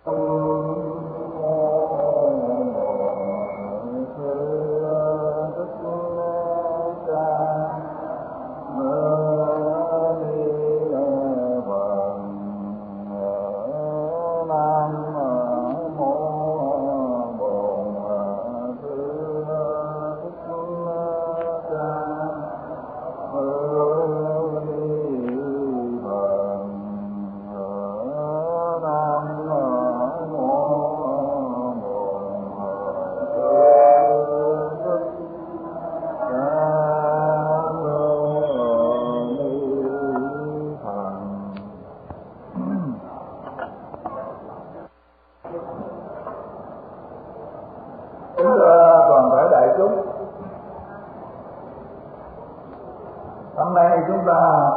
Hôm nay chúng ta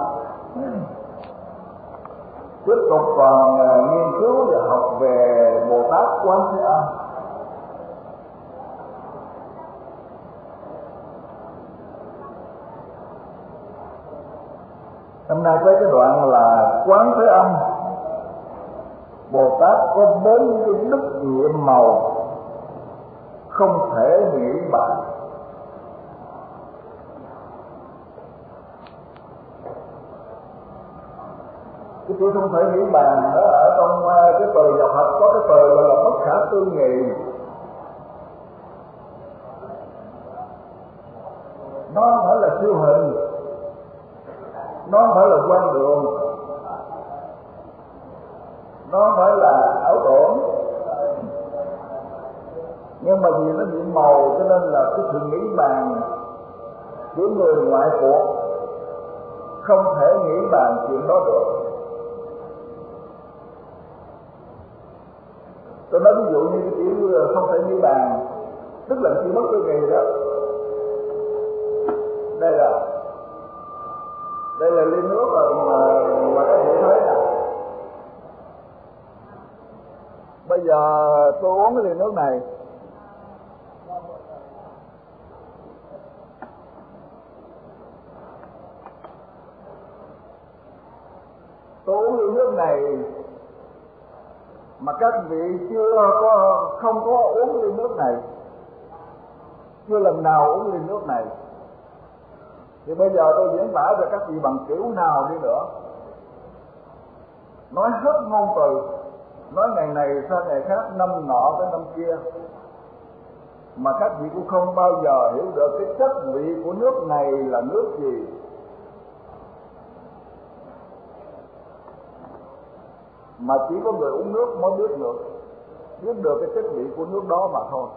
tiếp tục còn nghiên cứu và học về Bồ Tát Quán Thế Âm. Hôm nay tới cái đoạn là Quán Thế Âm. Bồ Tát có 4 cái đức nhiệm màu không thể nghĩ bàn. Cái chữ không thể nghĩ bàn đó ở trong cái từ dọc học có cái từ gọi là bất khả tư nghị. Nó không phải là siêu hình, nó không phải là quan đường, nó không phải là ảo tưởng, nhưng mà vì nó bị màu cho nên là cái sự nghĩ bàn của người ngoại cuộc không thể nghĩ bàn chuyện đó được. Tôi nói ví dụ như cái chữ không thể nghĩ bàn, tức là chữ mất tư nghị đó. Đây là ly nước mà các vị thấy nè. Bây giờ tôi uống cái ly nước này, tôi uống ly nước này mà các vị không có uống ly nước này, chưa lần nào uống ly nước này, thì bây giờ tôi diễn tả cho các vị bằng kiểu nào đi nữa, nói hết ngôn từ, nói ngày này sang ngày khác, năm nọ tới năm kia, mà các vị cũng không bao giờ hiểu được cái chất vị của nước này là nước gì. Mà chỉ có người uống nước mới biết được cái chất vị của nước đó mà thôi.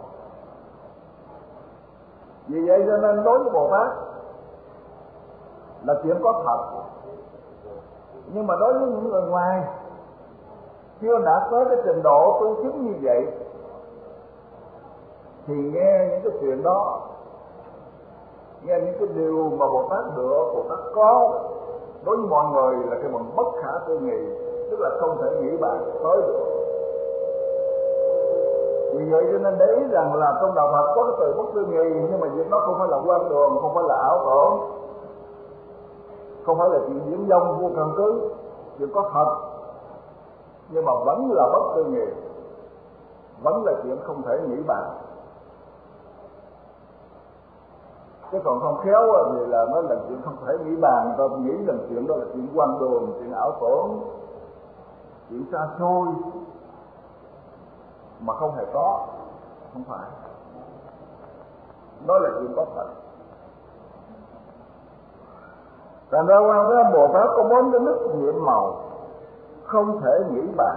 Vì vậy cho nên đối với Bồ Tát là chuyện có thật, nhưng mà đối với những người ngoài chưa đạt tới cái trình độ tu chứng như vậy thì nghe những cái chuyện đó, nghe những cái điều mà Bồ Tát được, Bồ Tát có, đối với mọi người là cái bằng bất khả tư nghị, tức là không thể nghĩ bàn tới được. Vì vậy cho nên để ý rằng là trong đạo Phật có cái từ bất tư nghị, nhưng mà việc đó không phải là quan đường, không phải là ảo tưởng, không phải là chuyện diễn dông vô căn cứ, chuyện có thật, nhưng mà vẫn là bất tư nghị, vẫn là chuyện không thể nghĩ bàn. Chứ còn không khéo thì là nó là chuyện không thể nghĩ bàn, người ta nghĩ rằng chuyện đó là chuyện quan đường, chuyện ảo tưởng, chuyện xa xôi mà không hề có, không phải. Đó là chuyện có thật. Thành ra Quan Thế Âm Bồ Tát có 4 cái đức nhiệm màu không thể nghĩ bàn.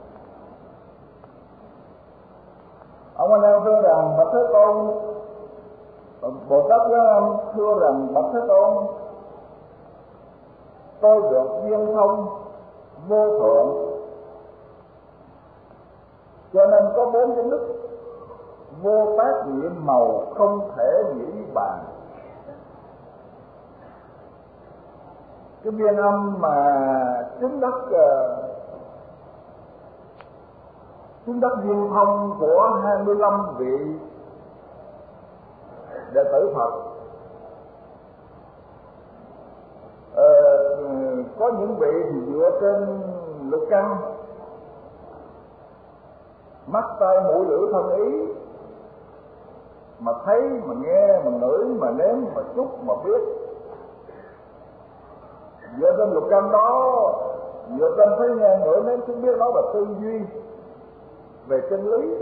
Ông Anh Em thưa rằng Bạch Thế Tôn, Bồ Tát Quan Âm thưa rằng Bạch Thế Tôn, tôi được duyên thông vô thượng, cho nên có 4 cái đức vô tác nhiệm màu không thể nghĩ bàn. Cái viên âm mà chứng đắc viên thông của 25 vị đệ tử Phật, có những vị thì dựa trên lực căn, mắt tai mũi lưỡi thân ý, mà thấy mà nghe mà ngửi mà nếm mà xúc mà biết. Dựa trên lục căn đó, dựa trên thấy nghe ngửi nếm xúc biết đó là tư duy về chân lý,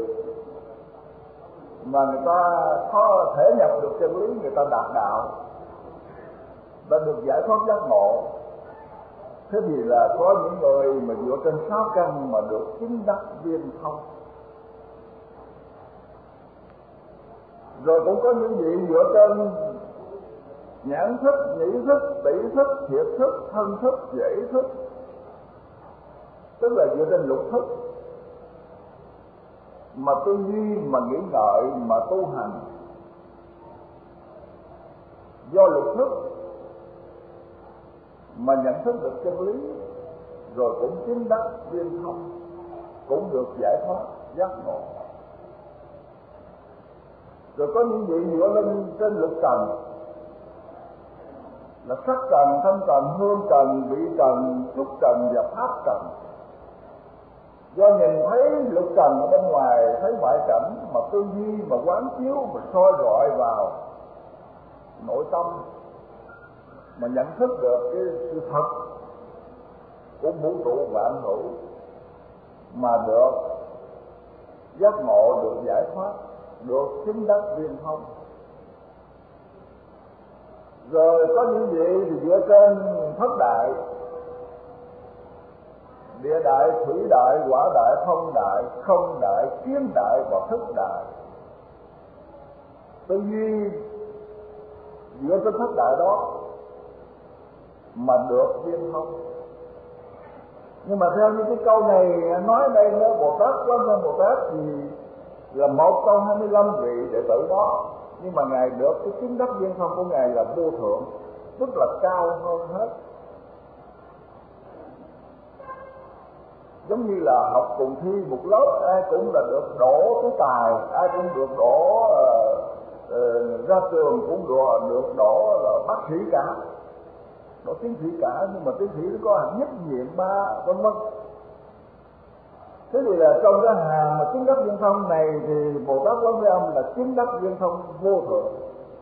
mà người ta có thể nhập được chân lý, người ta đạt đạo, ta được giải thoát giác ngộ. Thế thì là có những người mà dựa trên sáu căn mà được chứng đắc viên thông. Rồi cũng có những vị dựa trên nhãn thức, nhĩ thức, tỷ thức, thiệt thức, thân thức, dễ thức, tức là dựa trên lục thức mà tư duy, mà nghĩ ngợi, mà tu hành. Do lục thức mà nhận thức được chân lý, rồi cũng chứng đắc viên thông, cũng được giải thoát giác ngộ. Rồi có những vị dựa lên trên lục trần, là sắc trần, thanh trần, hương trần, vị trần, xúc trần và pháp trần. Do nhìn thấy lục trần ở bên ngoài, thấy ngoại cảnh, mà tư duy, mà quán chiếu, mà soi rọi vào nội tâm, mà nhận thức được cái sự thật của vũ trụ vạn hữu, mà được giác ngộ, được giải thoát, được chứng đắc viên thông. Rồi có những vị thì dựa trên thất đại, địa đại, thủy đại, hỏa đại, phong đại, không đại, kiến đại và thức đại. Tư duy dựa trên thất đại đó mà được viên thông. Nhưng mà theo như cái câu này nói đây đó, Bồ Tát Quán Thế Bồ Tát thì là một trong 25 vị đệ tử đó, nhưng mà ngài được cái chứng đắc viên thông của ngài là vô thượng, tức là cao hơn hết. Giống như là học cùng thi một lớp, ai cũng là được đỗ tú tài, ai cũng được đỗ ra trường, cũng được đỗ là bác sĩ cả, đỗ tiến sĩ cả, nhưng mà tiến sĩ nó có hạng nhất, nhiệm ba, vân vân. Thế thì là trong cái hàng mà chứng đắc viên thông này thì Bồ Tát Quán Thế Âm là chứng đắc viên thông vô thượng.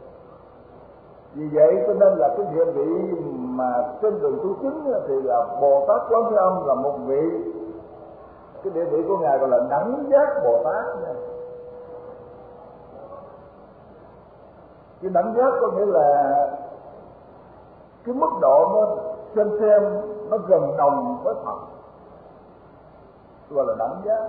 Vì vậy cho nên là cái địa vị mà trên đường tu chứng thì là Bồ Tát Quán Thế Âm là một vị, cái địa vị của ngài gọi là đẳng giác Bồ Tát nha. Cái đẳng giác có nghĩa là cái mức độ nó xem nó gần đồng với Phật, gọi là đẳng giác.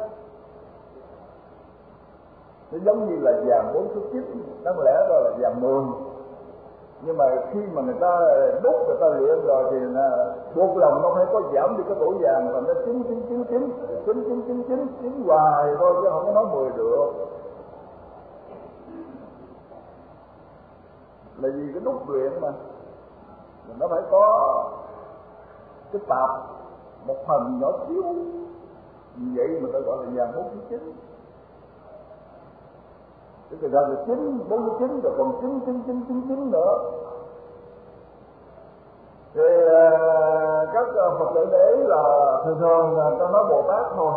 Nó giống như là vàng 4 số 9, đáng lẽ đó là vàng 10. Nhưng mà khi mà người ta đúc, người ta luyện rồi thì buộc lòng nó phải có giảm đi cái tuổi vàng, và nó chín hoài thôi, chứ không có nói 10 được. Là vì cái đúc luyện mà nó phải có cái tạp một phần nhỏ xíu, vì vậy mà ta gọi là vàng 4 số 9. Thế ra là 49 rồi còn 9 nữa. Thì các Phật tử để ý là thường là ta nói Bồ Tát thôi,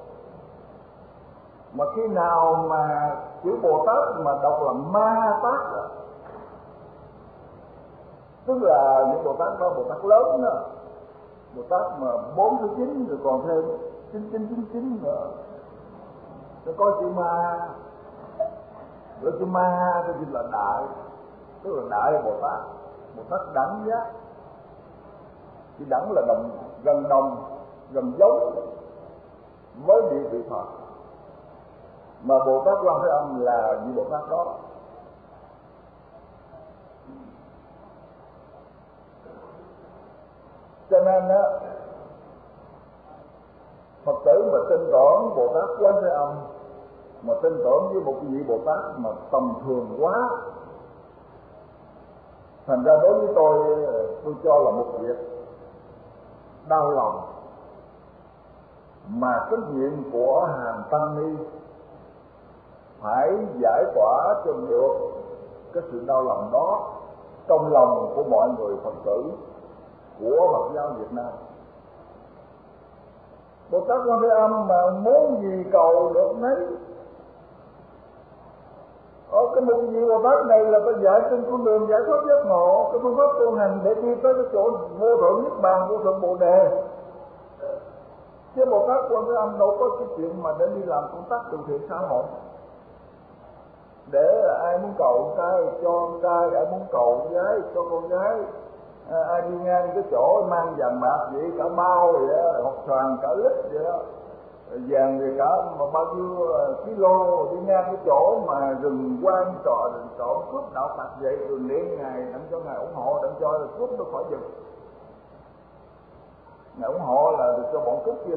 mà khi nào mà chữ Bồ Tát mà đọc là Ma Tát đó, tức là những Bồ Tát đó, Bồ Tát lớn đó, Bồ Tát mà 4 số 9 rồi còn thêm 99 nữa, nó có chữ Ma. Rồi chữ Ma thì là đại, tức là đại Bồ Tát, Bồ Tát đẳng giác. Chữ đẳng là gần đồng, gần giống với địa vị Phật, mà Bồ Tát Quan Thế Âm là vị Bồ Tát đó. Cho nên á, Phật tử mà tin tưởng Bồ Tát Quan Thế Âm, mà tin tưởng với một vị Bồ Tát mà tầm thường quá, thành ra đối với tôi cho là một việc đau lòng, mà trách nhiệm của hàng tăng ni phải giải tỏa cho được cái sự đau lòng đó trong lòng của mọi người Phật tử của Phật giáo Việt Nam. Bồ Tát Quan Thế Âm mà muốn gì cầu được nấy. Cái mục gì Bồ Tát này là phải dạy trên con đường giải thoát giác ngộ, cái phương pháp tu hành để đi tới cái chỗ vô thượng niết bàn, vô thượng bồ đề. Chứ Bồ Tát Quan Thế Âm đâu có cái chuyện mà để đi làm công tác từ thiện xã hội. Để ai muốn cầu trai cho con trai, ai muốn cầu gái cho con gái, ai đi ngang cái chỗ mang vàng bạc vậy cả bao vậy đó, hột xoàn cả lít vậy đó, vàng thì cả mà bao nhiêu kilo, đi ngang cái chỗ mà rừng quan trọ cướp đạo Phật vậy, rồi niệm ngài đặng cho ngài ủng hộ, đặng cho cướp nó khỏi rừng. Ngài ủng hộ là được cho bọn cướp kia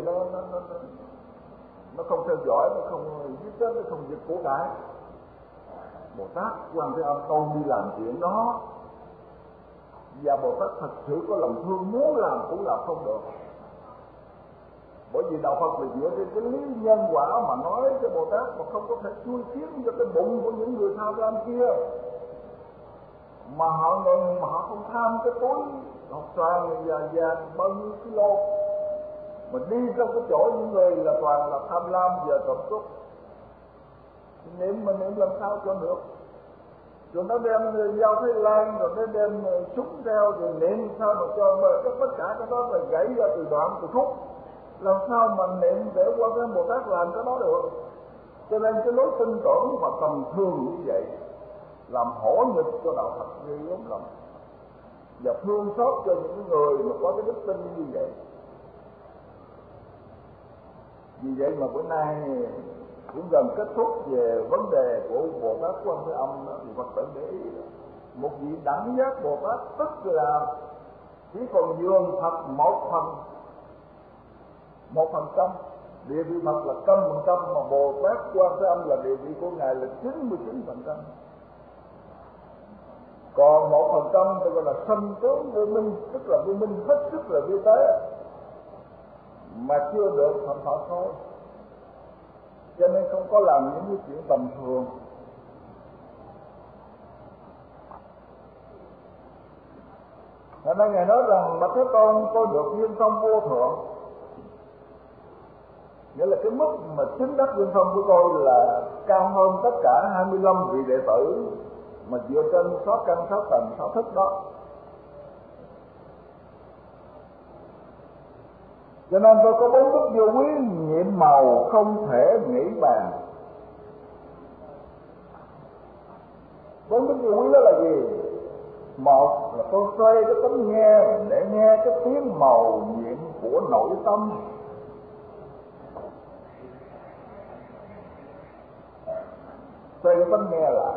nó không theo dõi, nó không giết chết, nó không giật của cải. Bồ Tát Quan Thế Âm đâu đi làm chuyện đó, và Bồ Tát thật sự có lòng thương muốn làm cũng làm không được. Bởi vì đạo Phật là dựa trên cái lý nhân quả mà nói cho Bồ Tát, mà không có thể chui khiến cho cái bụng của những người tham lam kia. Mà họ không tham cái túi hột xoàn và vàng bao nhiêu kilo, mà đi trong cái chỗ những người là toàn là tham lam và trộm cướp. Niệm làm sao cho được. Rồi nó đem dao Thái Lan, rồi nó đem súng theo, rồi niệm sao mà cho tất cả cái đó là gãy ra từ đoạn từ khúc. Làm sao mà niệm để qua cái Bồ Tát làm cái đó được. Cho nên cái lối tin tưởng mà tầm thường như vậy làm hổ nhục cho đạo Phật ghê gớm lắm, và thương xót cho những người mà có cái đức tin như vậy. Vì vậy mà bữa nay cũng gần kết thúc về vấn đề của Bồ Tát Quan Thế Âm đó, thì Phật tử để ý một vị đẳng giác Bồ Tát tức là chỉ còn nhường Phật 1%, địa vị Phật là 100%, mà Bồ Tát Quan Thế Âm là địa vị của ngài là 99%. Còn 1% tôi gọi là sanh tướng vô minh, tức là vô minh hết sức là vi tế, mà chưa được thành Phật thôi. Cho nên không có làm những cái chuyện tầm thường. Hôm nay ngài nói rằng Bạch Thế Tôn tôi được duyên thông vô thượng, nghĩa là cái mức mà chứng đắc duyên thông của tôi là cao hơn tất cả 25 vị đệ tử mà dựa trên 6 căn 6 tầng 6 thức đó. Cho nên tôi có 4 đức vô quý nhiệm màu không thể nghĩ bàn. 4 đức vô quý đó là gì? Một là tôi xoay cái tấm nghe để nghe cái tiếng màu nhiệm của nội tâm. Xoay cái tấm nghe lại,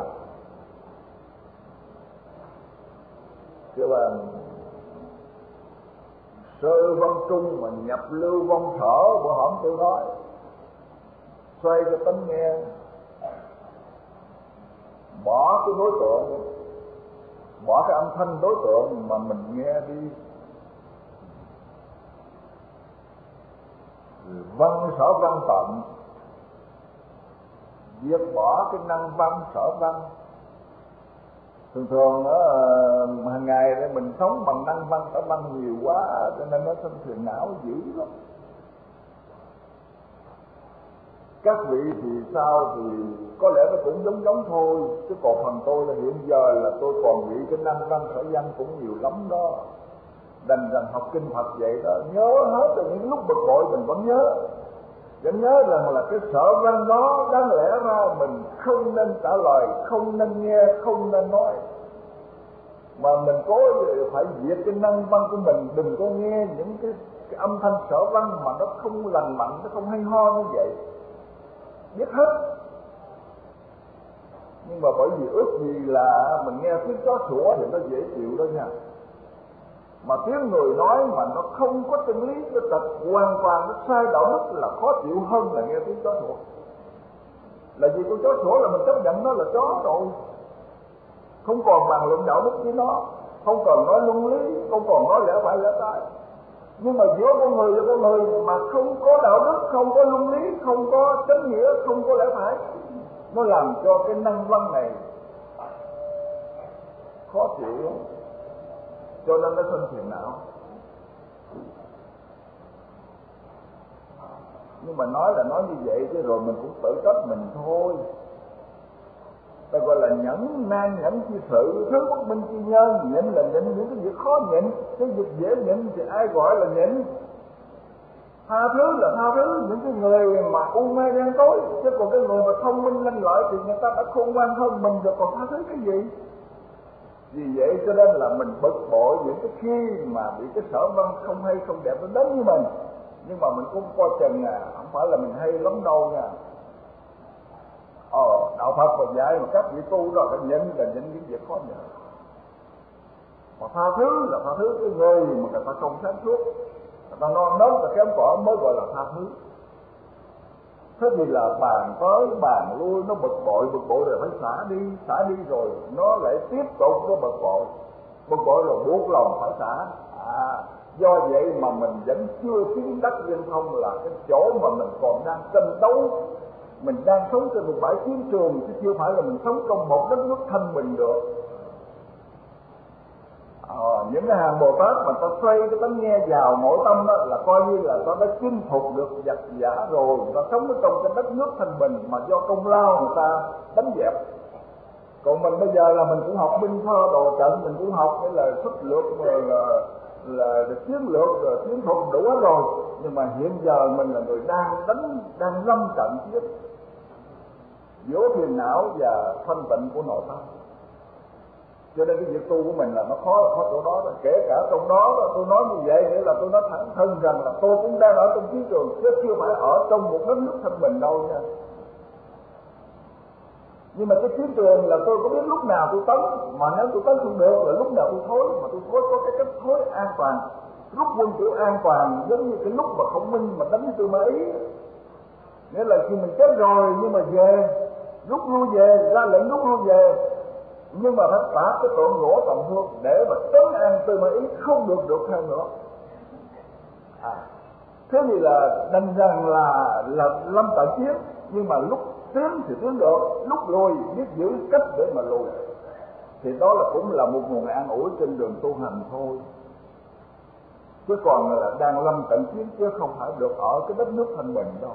kêu là sơ văn trung mà nhập lưu vong thở. Bữa hổm tôi nói xoay cái tấm nghe, bỏ cái đối tượng, bỏ cái âm thanh đối tượng mà mình nghe đi, văn sở văn tận, diệt bỏ cái năng văn sở văn. Thường hàng ngày để mình sống bằng năng văn sở văn nhiều quá, cho nên nó sinh phiền não dữ lắm. Các vị thì sao thì có lẽ nó cũng giống thôi, chứ còn phần tôi là hiện giờ là tôi còn bị cái năng văn sở văn cũng nhiều lắm đó. Đành rằng học kinh Phật vậy đó, nhớ hết từ những lúc bực bội mình vẫn nhớ. Vẫn nhớ rằng là cái sở văn đó đáng lẽ ra mình không nên trả lời, không nên nghe, không nên nói, mà mình cố phải diệt cái năng văn của mình. Đừng có nghe những cái âm thanh sở văn mà nó không lành mạnh, nó không hay ho như vậy, biết hết. Nhưng mà bởi vì ước gì là mình nghe tiếng chó sủa thì nó dễ chịu đó nha, mà tiếng người nói mà nó không có chân lý, nó trật hoàn toàn, nó sai đạo đức là khó chịu hơn là nghe tiếng chó sủa. Là vì con chó sủa là mình chấp nhận nó là chó rồi, không còn bàn luận đạo đức với nó, không còn nói luân lý, không còn nói lẽ phải lẽ trái. Nhưng mà giữa con người và con người mà không có đạo đức, không có luân lý, không có chánh nghĩa, không có lẽ phải, nó làm cho cái năng văn này khó chịu, cho nên nó sinh phiền não. Nhưng mà nói là nói như vậy chứ rồi mình cũng tự trách mình thôi. Ta gọi là nhẫn nan nhẫn chi sự, thứ bất minh chi nhân. Nhịn là nhịn những cái việc khó nhịn, cái việc dễ nhịn thì ai gọi là nhịn. Tha thứ là tha thứ những cái người mà u mê đen tối, chứ còn cái người mà thông minh lanh lợi thì người ta đã khôn ngoan hơn mình rồi, còn tha thứ cái gì? Vì vậy cho nên là mình bực bội những cái khi mà bị cái sở văn không hay không đẹp nó đến với mình. Nhưng mà mình cũng coi chừng không phải là mình hay lắm đâu nha. Đạo Phật và dạy mà các vị tu đó phải nhịn là nhịn những việc khó nhịn. Mà tha thứ là tha thứ cái người mà người ta không sáng suốt, người ta non nớt và kém cỏi mới gọi là tha thứ. Thế thì là bàn tới bàn lui, nó bực bội rồi phải xả đi rồi nó lại tiếp tục nó bực bội rồi buộc lòng phải xả. Do vậy mà mình vẫn chưa tiến đắc liên thông, là cái chỗ mà mình còn đang tranh đấu. Mình đang sống trên một bãi chiến trường chứ chưa phải là mình sống trong một đất nước thanh bình được. Những cái hàng Bồ Tát mà ta xoay cái tánh nghe vào nội tâm đó là coi như là ta đã chinh phục được vật giả rồi. Ta sống ở trong cái đất nước thanh bình mà do công lao người ta đánh dẹp. Còn mình bây giờ là mình cũng học binh phơ đồ trận, mình cũng học cái là xuất lược rồi là chiến lược rồi chiến thuật đủ hết rồi. Nhưng mà hiện giờ mình là người đang lâm trận chiến giữa phiền não và thanh tịnh của nội tâm. Cho nên cái việc tu của mình là nó khó chỗ đó. Kể cả trong đó tôi nói như vậy nghĩa là tôi nói thẳng thân rằng là tôi cũng đang ở trong chiến trường, chứ chưa phải ở trong một đất nước thanh bình đâu nha. Nhưng mà cái chiến trường là tôi có biết lúc nào tôi tấn, mà nếu tôi tấn không được là lúc nào tôi thối, mà tôi thối có cái cách thối an toàn. Rút quân kiểu an toàn giống như cái lúc mà Khổng Minh mà đánh với Tư Mã Ý. Nghĩa là khi mình chết rồi nhưng mà về, rút lui về, ra lệnh rút lui về, nhưng mà phải trả cái tội gỗ tầm hương để mà trấn an Tư Mã Ý không được thêm nữa. Thế thì là đành rằng là lâm trận chiến, nhưng mà lúc tiến thì tiến được, lúc lùi biết giữ cách để mà lùi, thì đó là cũng là một nguồn an ủi trên đường tu hành thôi. Chứ còn là đang lâm trận chiến chứ không phải được ở cái đất nước thanh bình đâu.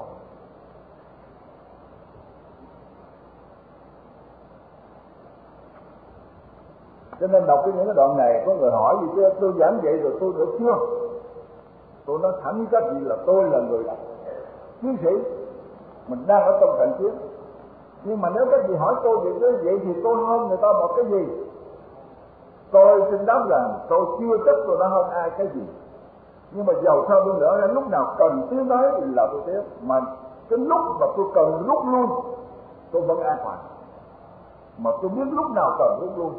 Cho nên đọc những cái đoạn này có người hỏi gì chứ tôi giảng vậy rồi tôi được chưa? Tôi nói thẳng các vị là tôi là người chiến sĩ, mình đang ở trong trận chiến. Nhưng mà nếu các vị hỏi tôi vậy thì tôi hơn người ta một cái gì? Tôi xin đáp rằng tôi chưa chắc tôi đã hơn ai cái gì. Nhưng mà dầu sao tôi nữa, lúc nào cần tiến tới là tôi tiến. Mà cái lúc mà tôi cần rút lui tôi vẫn an toàn. Mà tôi biết lúc nào cần rút lui.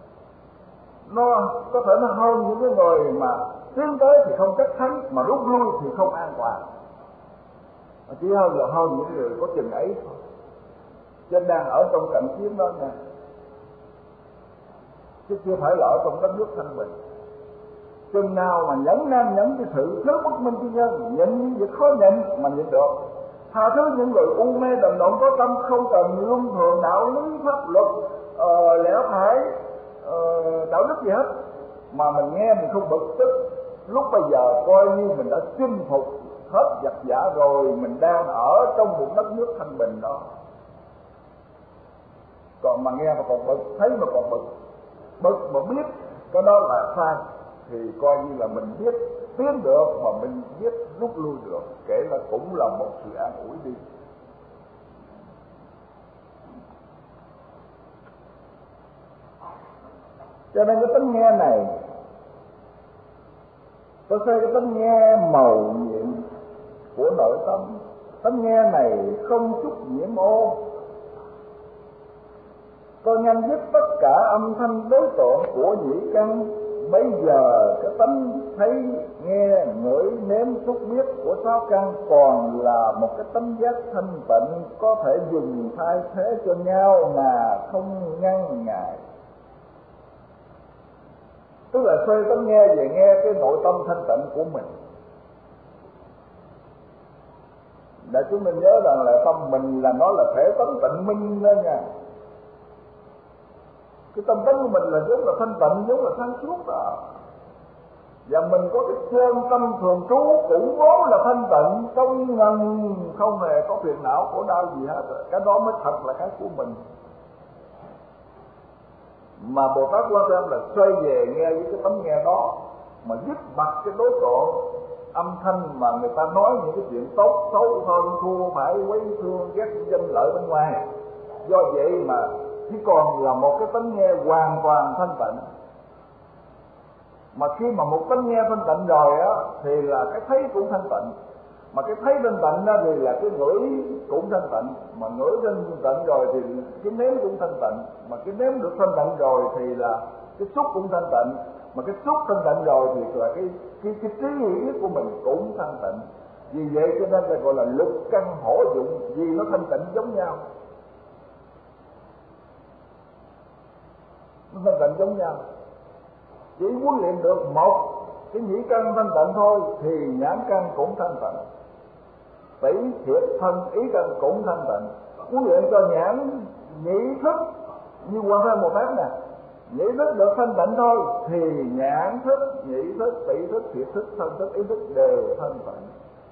Nó có thể nó hơn những cái người mà tiến tới thì không chắc thắng, mà rút lui thì không an toàn. Chỉ hơn là hơn những người có chừng ấy thôi. Cho nên đang ở trong trận chiến đó nha, chứ chưa phải là ở trong đất nước thanh bình. Chừng nào mà nhẫn nan nhẫn cái sự thứ bất minh chi nhân, nhịn những việc khó nhịn mà nhịn được, tha thứ những người u mê đần độn có tâm, không cần luân thường đạo lý pháp luật lẽ phải đạo đức gì hết, mà mình nghe mình không bực tức. Lúc bây giờ coi như mình đã chinh phục hết vật giả rồi, mình đang ở trong một đất nước thanh bình đó. Còn mà nghe mà còn bực, thấy mà còn bực mà biết cái đó là sai, thì coi như là mình biết tiến được mà mình biết rút lui được, kể là cũng là một sự an ủi đi. Cho nên cái tánh nghe này, tôi xem cái tánh nghe màu nhiệm của nội tâm. Tánh nghe này không chút nhiễm ô, tôi ngăn dứt tất cả âm thanh đối tượng của nhĩ căn. Bây giờ cái tánh thấy, nghe, ngửi, nếm, xúc, biết của sáu căn còn là một cái tánh giác thanh tịnh, có thể dùng thay thế cho nhau mà không ngăn ngại. Tức là xoay tánh nghe về nghe cái nội tâm thanh tịnh của mình. Để chúng mình nhớ rằng là tâm mình là nó là thể tánh tịnh minh đó nha. Cái tâm tánh của mình là giống là thanh tịnh, giống là sáng suốt đó. và mình có cái chân tâm thường trú cũng vốn là thanh tịnh, trong ngần không hề có phiền não khổ đau gì hết. Cái đó mới thật là cái của mình. Mà Bồ Tát Quan Thế Âm là xoay về nghe với cái tấm nghe đó, mà dứt bặt cái đối tượng âm thanh mà người ta nói những cái chuyện tốt xấu hơn thua phải quấy thương ghét danh lợi bên ngoài. Do vậy mà chỉ còn là một cái tánh nghe hoàn toàn thanh tịnh. Mà khi mà một tánh nghe thanh tịnh rồi á thì là cái thấy cũng thanh tịnh. Mà cái thấy thanh tịnh đó thì là cái ngửi cũng thanh tịnh. Mà ngửi thanh tịnh rồi thì cái nếm cũng thanh tịnh. Mà cái nếm được thanh tịnh rồi thì là cái xúc cũng thanh tịnh. Mà cái xúc thanh tịnh rồi thì là cái trí nghĩ của mình cũng thanh tịnh. Vì vậy cho nên là gọi là lục căn hổ dụng, vì nó thanh tịnh giống nhau. Nó thanh tịnh giống nhau. Chỉ huấn luyện được một cái nhĩ căn thanh tịnh thôi thì nhãn căn cũng thanh tịnh, tỷ thiệt thân ý căn cũng thanh tịnh. Huấn luyện cho nhãn nhĩ thức như Quan Thế Bồ Tát nè, nhĩ thức được thanh tịnh thôi thì nhãn thức, nhĩ thức, tỷ thức, thiệt thức, thân thức, ý thức đều thanh tịnh.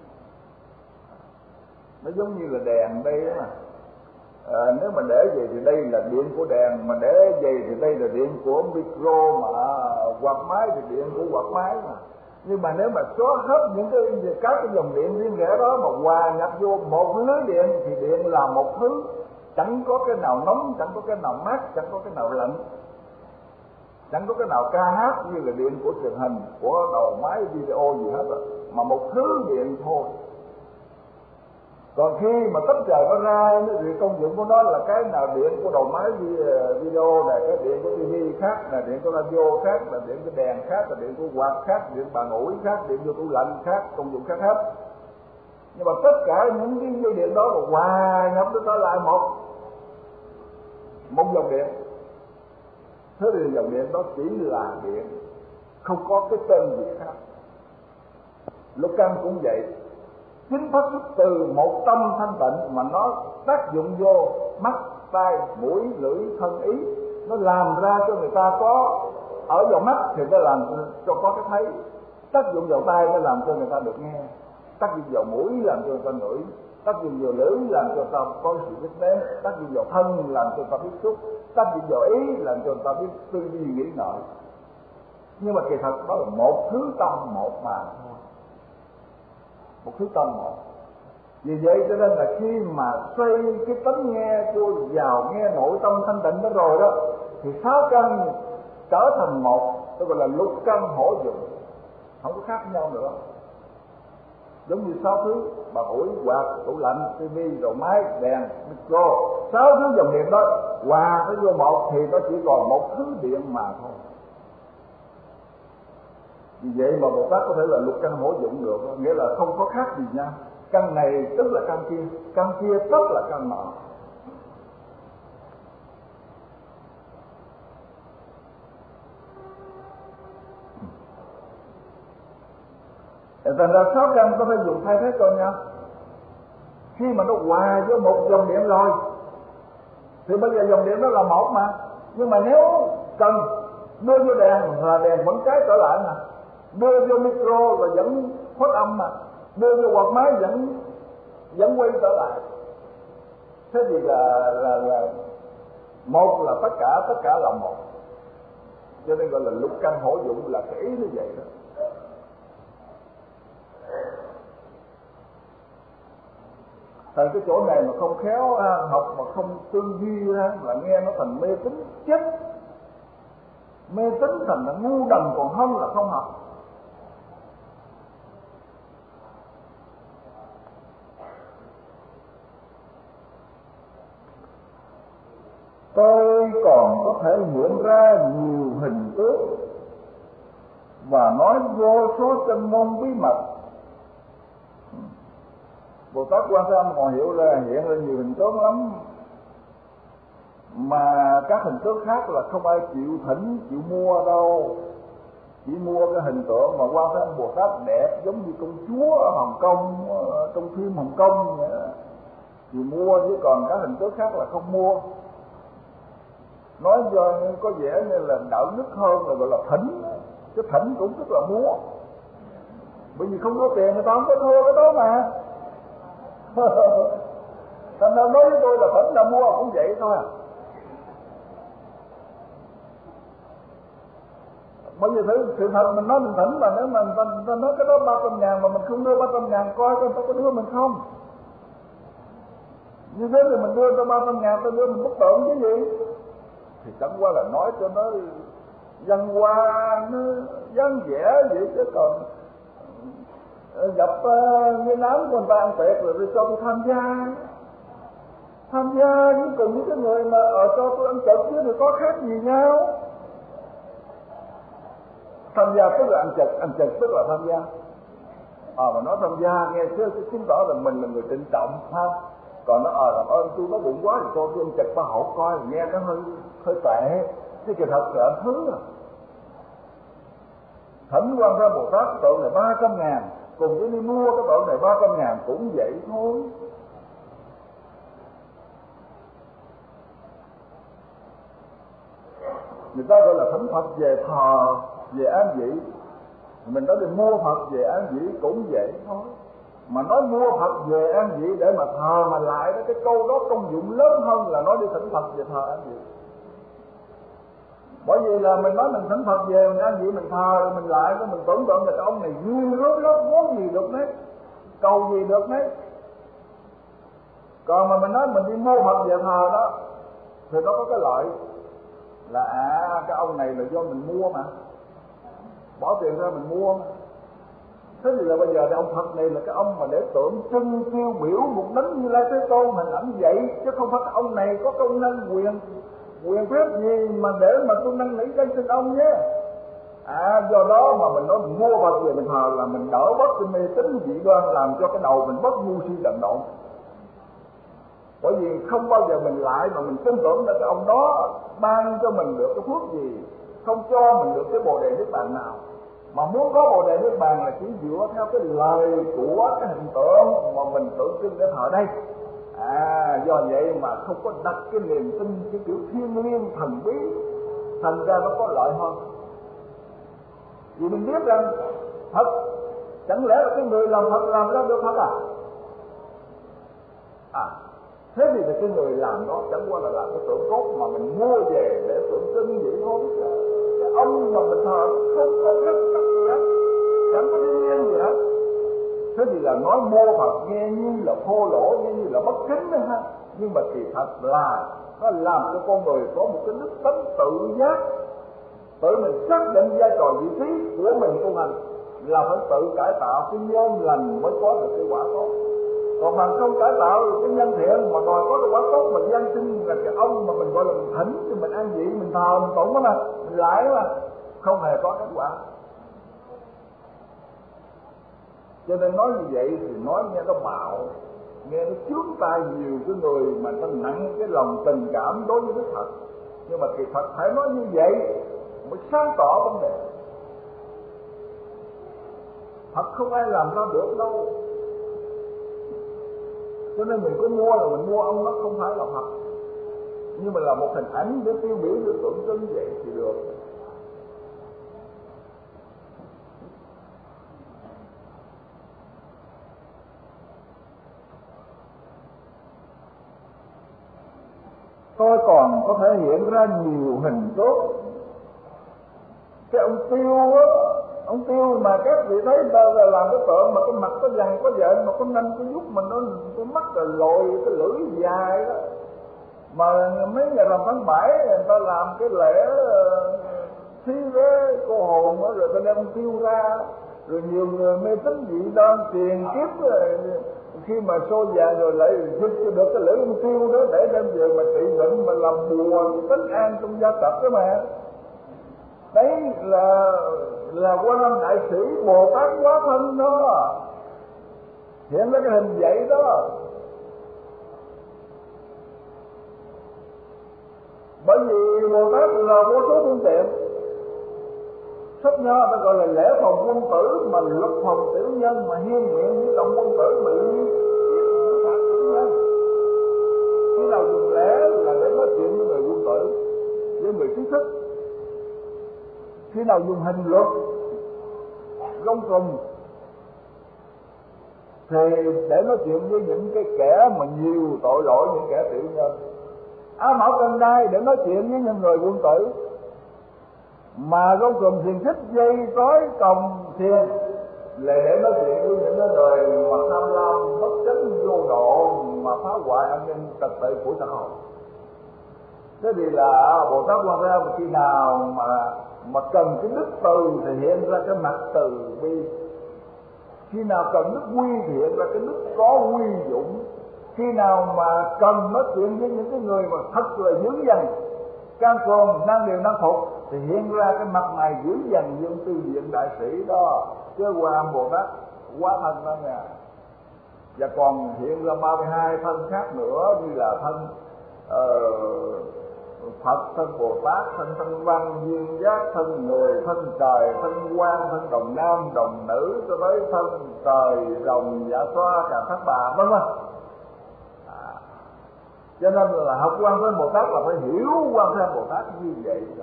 Nó giống như là đèn đây đó mà. Nếu mà để vậy thì đây là điện của đèn, mà để vậy thì đây là điện của micro, mà quạt máy thì điện của quạt máy mà. Nhưng mà nếu mà xóa hết những các cái dòng điện riêng rẽ đó mà hòa nhập vô một lưới điện thì điện là một thứ, chẳng có cái nào nóng, chẳng có cái nào mát, chẳng có cái nào lạnh, chẳng có cái nào ca hát như là điện của truyền hình, của đầu máy video gì hết rồi, mà một thứ điện thôi. Còn khi mà tách rời nó ra thì công dụng của nó là cái nào điện của đầu máy video này, cái điện của TV khác, là điện của radio khác, là điện của đèn khác, là điện của quạt khác, điện bàn ủi khác, điện vô tủ lạnh khác, công dụng khác hết. Nhưng mà tất cả những cái dây điện đó là hòa nhập nó lại một dòng điện. Thế thì dòng điện đó chỉ là điện, không có cái tên gì khác. Lục căn cũng vậy, chính phát xuất từ một tâm thanh tịnh mà nó tác dụng vô mắt, tai, mũi, lưỡi, thân, ý. Nó làm ra cho người ta có, ở vào mắt thì nó làm cho có cái thấy, tác dụng vào tai nó làm cho người ta được nghe, tác dụng vào mũi làm cho người ta ngửi, tác dụng vào lưỡi làm cho người ta có sự biết nếm, tác dụng vào thân làm cho người ta biết xúc, tác dụng vào ý làm cho người ta biết tư duy nghĩ ngợi. Nhưng mà kỳ thật đó là một thứ tâm một mà thôi, một thứ tâm một. Vì vậy cho nên là khi mà xoay cái tánh nghe của vào nghe nội tâm thanh tịnh đó rồi đó, thì sáu căn trở thành một, tôi gọi là lục căn hổ dụng, không có khác nhau nữa. Giống như sáu thứ bà ủi, quạt, tủ lạnh, tivi, đầu máy, đèn, micro, sáu thứ dòng điện đó hòa nó vô một thì nó chỉ còn một thứ điện mà thôi. Vì vậy mà Bồ Tát có thể là lục căn hổ dụng được, nghĩa là không có khác gì nhau. Căn này tức là căn kia tức là căn nọ. Thành ra sáu căn có thể dùng thay thế cho nhau. Khi mà nó hòa với một dòng điện rồi thì bây giờ dòng điện đó là một mà. Nhưng mà nếu cần đưa vô đèn là đèn vẫn cháy trở lại mà, đưa vô micro là vẫn phát âm mà, đưa vô quạt máy vẫn quay trở lại. Thế thì là một là tất cả là một. Cho nên gọi là lục căn hổ dụng, là cái ý như vậy đó. Tại cái chỗ này mà không khéo học mà không tư duy là nghe nó thành mê tín chết, mê tín thành là ngu đần còn hơn là không học. Tôi còn có thể hiện ra nhiều hình tướng và nói vô số chân môn bí mật. Bồ Tát Quan Thế Âm còn hiểu ra hiện ra nhiều hình tướng lắm, mà các hình tướng khác là không ai chịu thỉnh, chịu mua đâu. Chỉ mua cái hình tượng mà Quan Thế Âm Bồ Tát đẹp giống như công chúa ở Hồng Kông, trong phim Hồng Kông vậy đó, thì mua, chứ còn các hình tướng khác là không mua. Nói cho có vẻ như là đạo đức hơn là gọi là thỉnh. Cái thỉnh cũng tức là mua, bởi vì không có tiền người ta không có mua cái đó mà. Thành ra nói với tôi là thỉnh là mua cũng vậy thôi à. Bởi vì sự thật mình nói mình thỉnh, mà nếu mà ta nói cái đó 300.000 mà mình không đưa 300.000 coi người ta có đưa mình không. Như thế thì mình đưa cho 300.000, ta đưa mình bất tượng cái gì? Thì chẳng qua là nói cho nó văn hoa, nó dáng vẻ vậy chứ còn gặp Nguyên Ám của người ta ăn tiệc rồi đi cho tôi tham gia với cùng với cái người mà cho tôi ăn trực chứ thì có khác gì nhau. Tham gia tức là ăn trực tức là tham gia. Mà nói tham gia nghe chứ chứng tỏ là mình là người trịnh trọng ha. Còn nó làm ơn tôi nó bụng quá thì tôi ăn trực ba hậu coi, nghe nó hơi tệ chứ kỳ thật là anh thứ à. Thỉnh Quan Thế Bồ Tát cái tượng này 300.000, cùng với đi mua cái tượng này 300.000 cũng vậy thôi. Người ta gọi là thỉnh Phật về thờ, về an vị. Mình nói đi mua Phật về an vị cũng vậy thôi. Mà nói mua Phật về an vị để mà thờ mà lại đó, cái câu đó công dụng lớn hơn là nói đi thỉnh Phật về thờ an vị. Bởi vì là mình nói mình thỉnh Phật về mình an vị mình thờ rồi mình lại mình tưởng tượng là cái ông này vui rốt lắm, muốn gì được nấy, cầu gì được nấy. Còn mà mình nói mình đi mua Phật về thờ đó thì nó có cái lợi là cái ông này là do mình mua mà, bỏ tiền ra mình mua mà. Thế thì là bây giờ cái ông Phật này là cái ông mà để tượng trưng tiêu biểu một đấng Như Lai Thế Tôn hình ảnh vậy, chứ không phải ông này có công năng quyền phép gì mà để mà tôi năn nỉ danh xin ông nhé. Do đó mà mình nói mình mua Phật về mình thờ là mình đỡ bớt cái mê tín dị đoan, làm cho cái đầu mình bớt ngu si đần độn. Bởi vì không bao giờ mình lại mà mình tin tưởng là cái ông đó ban cho mình được cái phước gì, không cho mình được cái Bồ Đề Niết Bàn nào. Mà muốn có Bồ Đề Niết Bàn là chỉ dựa theo cái lời của cái hình tượng mà mình tượng trưng để thờ đây. Do vậy mà không có đặt cái niềm tin cái kiểu thiên liêng thần bí, thành ra nó có lợi hơn. Vì mình biết rằng Phật, chẳng lẽ là cái người làm Phật làm ra được Phật thế thì là cái người làm đó chẳng qua là làm cái tượng cốt mà mình mua về để tượng trưng vậy thôi. Cái ông mà mình thờ không có rất tất gì hết, chẳng có thiên nhiên gì hết. Thế thì là nói mua Phật nghe như là thô lỗ, nghe như là bất kính đó ha. Nhưng mà kỳ thật là nó làm cho con người có một cái đức tánh tự giác, tự mình xác định vai trò vị trí của mình tu hành là phải tự cải tạo cái nhân lành mới có được cái quả tốt. Còn mà không cải tạo được cái nhân thiện mà đòi có được quả tốt, mình gian sinh là cái ông mà mình gọi là mình thỉnh thì mình an vị, mình thờ, mình tụng đó mà, mình lại mà không hề có kết quả. Cho nên nói như vậy thì nói nghe nó bạo, nghe nó chướng tai nhiều cái người mà nó nặng cái lòng tình cảm đối với Đức Phật. Nhưng mà kỳ thật phải nói như vậy mới sáng tỏ vấn đề. Phật không ai làm ra được đâu. Cho nên mình cứ mua là mình mua ông đó không phải là Phật, nhưng mà là một hình ảnh để tiêu biểu để tượng trưng vậy thì được. Tôi còn có thể hiện ra nhiều hình tốt. Cái ông Tiêu á, ông Tiêu mà các vị thấy ta là làm cái tượng mà cái mặt có vàng có vện mà có nanh có vuốt mà nó cái mắt là lồi cái lưỡi dài đó. Mà mấy ngày rằm tháng 7 người ta làm cái lễ thí với cô hồn đó, rồi ta đem ông Tiêu ra, rồi nhiều người mê tín dị đoan tiền kiếp rồi, khi mà xô vàng rồi lại giúp cho được cái lễ ông Tiêu đó để đem về mà trị bệnh mà làm bùa tính an trong gia tộc đó mà. Đấy là Quan Âm Đại Sĩ Bồ Tát hóa thân đó, hiện ra cái hình vậy đó. Bởi vì Bồ Tát là vô số phương tiện. Sách Nho ta gọi là lễ phòng quân tử, mà luật phòng tiểu nhân, mà hiên nguyện với động quân tử bị phạt tiểu nhân. Khi nào dùng lễ là để nói chuyện với người quân tử, với người trí thức. khi nào dùng hình luật gông cùng thì để nói chuyện với những cái kẻ mà nhiều tội lỗi, những kẻ tiểu nhân. Mão Cân Đai để nói chuyện với những người quân tử, mà gông cùng thiền thích dây trói còng thiền là để nói chuyện với những cái người mà tham lam bất chánh vô độ mà phá hoại an ninh trật tự của xã hội. Thế thì là Bồ Tát Quan Thế Âm khi nào mà cần cái đức từ thì hiện ra cái mặt từ bi, khi nào cần đức quy thì hiện ra cái đức có quy dũng, khi nào mà cần nói chuyện với những cái người mà thật là dữ dằn can cường năng điều năng phục thì hiện ra cái mặt này dữ dằn dân tư viện đại sĩ đó, chứ Quan Âm Bồ Tát quá thân đó nha. Và còn hiện ra 32 thân khác nữa, như là thân Phật, thân Bồ Tát, thân Văn, duyên giác, thân người, thân trời, thân quan, thân đồng nam, đồng nữ, cho tới thân trời, rồng, dạ xoa, cà thác bà, vân vân. Cho nên là học Quan Thế Âm Bồ Tát là phải hiểu Quan Thế Âm Bồ Tát như vậy đó.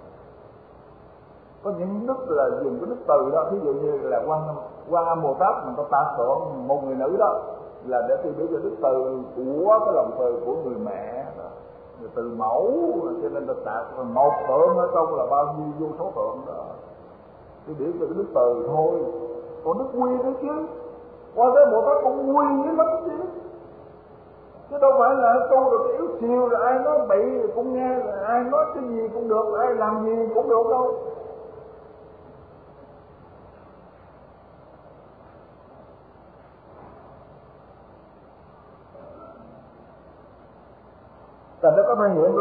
Có những đức là dùng cái đức từ đó, ví dụ như là Quan Âm Bồ Tát mình có tạ tượng một người nữ đó là để tiêu biểu cho đức từ của cái lòng từ của người mẹ đó, người từ mẫu, cho nên là tạ một tượng ở trong là bao nhiêu vô số tượng đó, tiêu biểu cho cái đức từ thôi. Còn đức quy đấy chứ, Quan Thế Âm Bồ Tát cũng quy với lắm chứ đâu phải là tu được yếu xìu rồi ai nói bậy cũng nghe, ai nói cái gì cũng được, ai làm gì cũng được đâu. Thành nó có thể hiện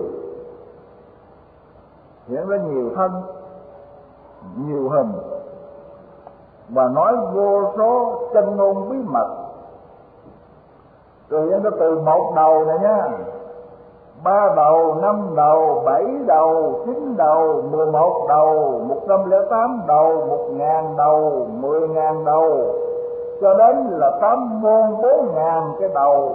ra nhiều thân, nhiều hình, và nói vô số chân ngôn bí mật. Rồi nó từ một đầu này nha, 3 đầu, 5 đầu, 7 đầu, 9 đầu, 11 đầu, 108 đầu, 1000 đầu, 10.000 đầu, cho đến là 8 môn 4.000 cái đầu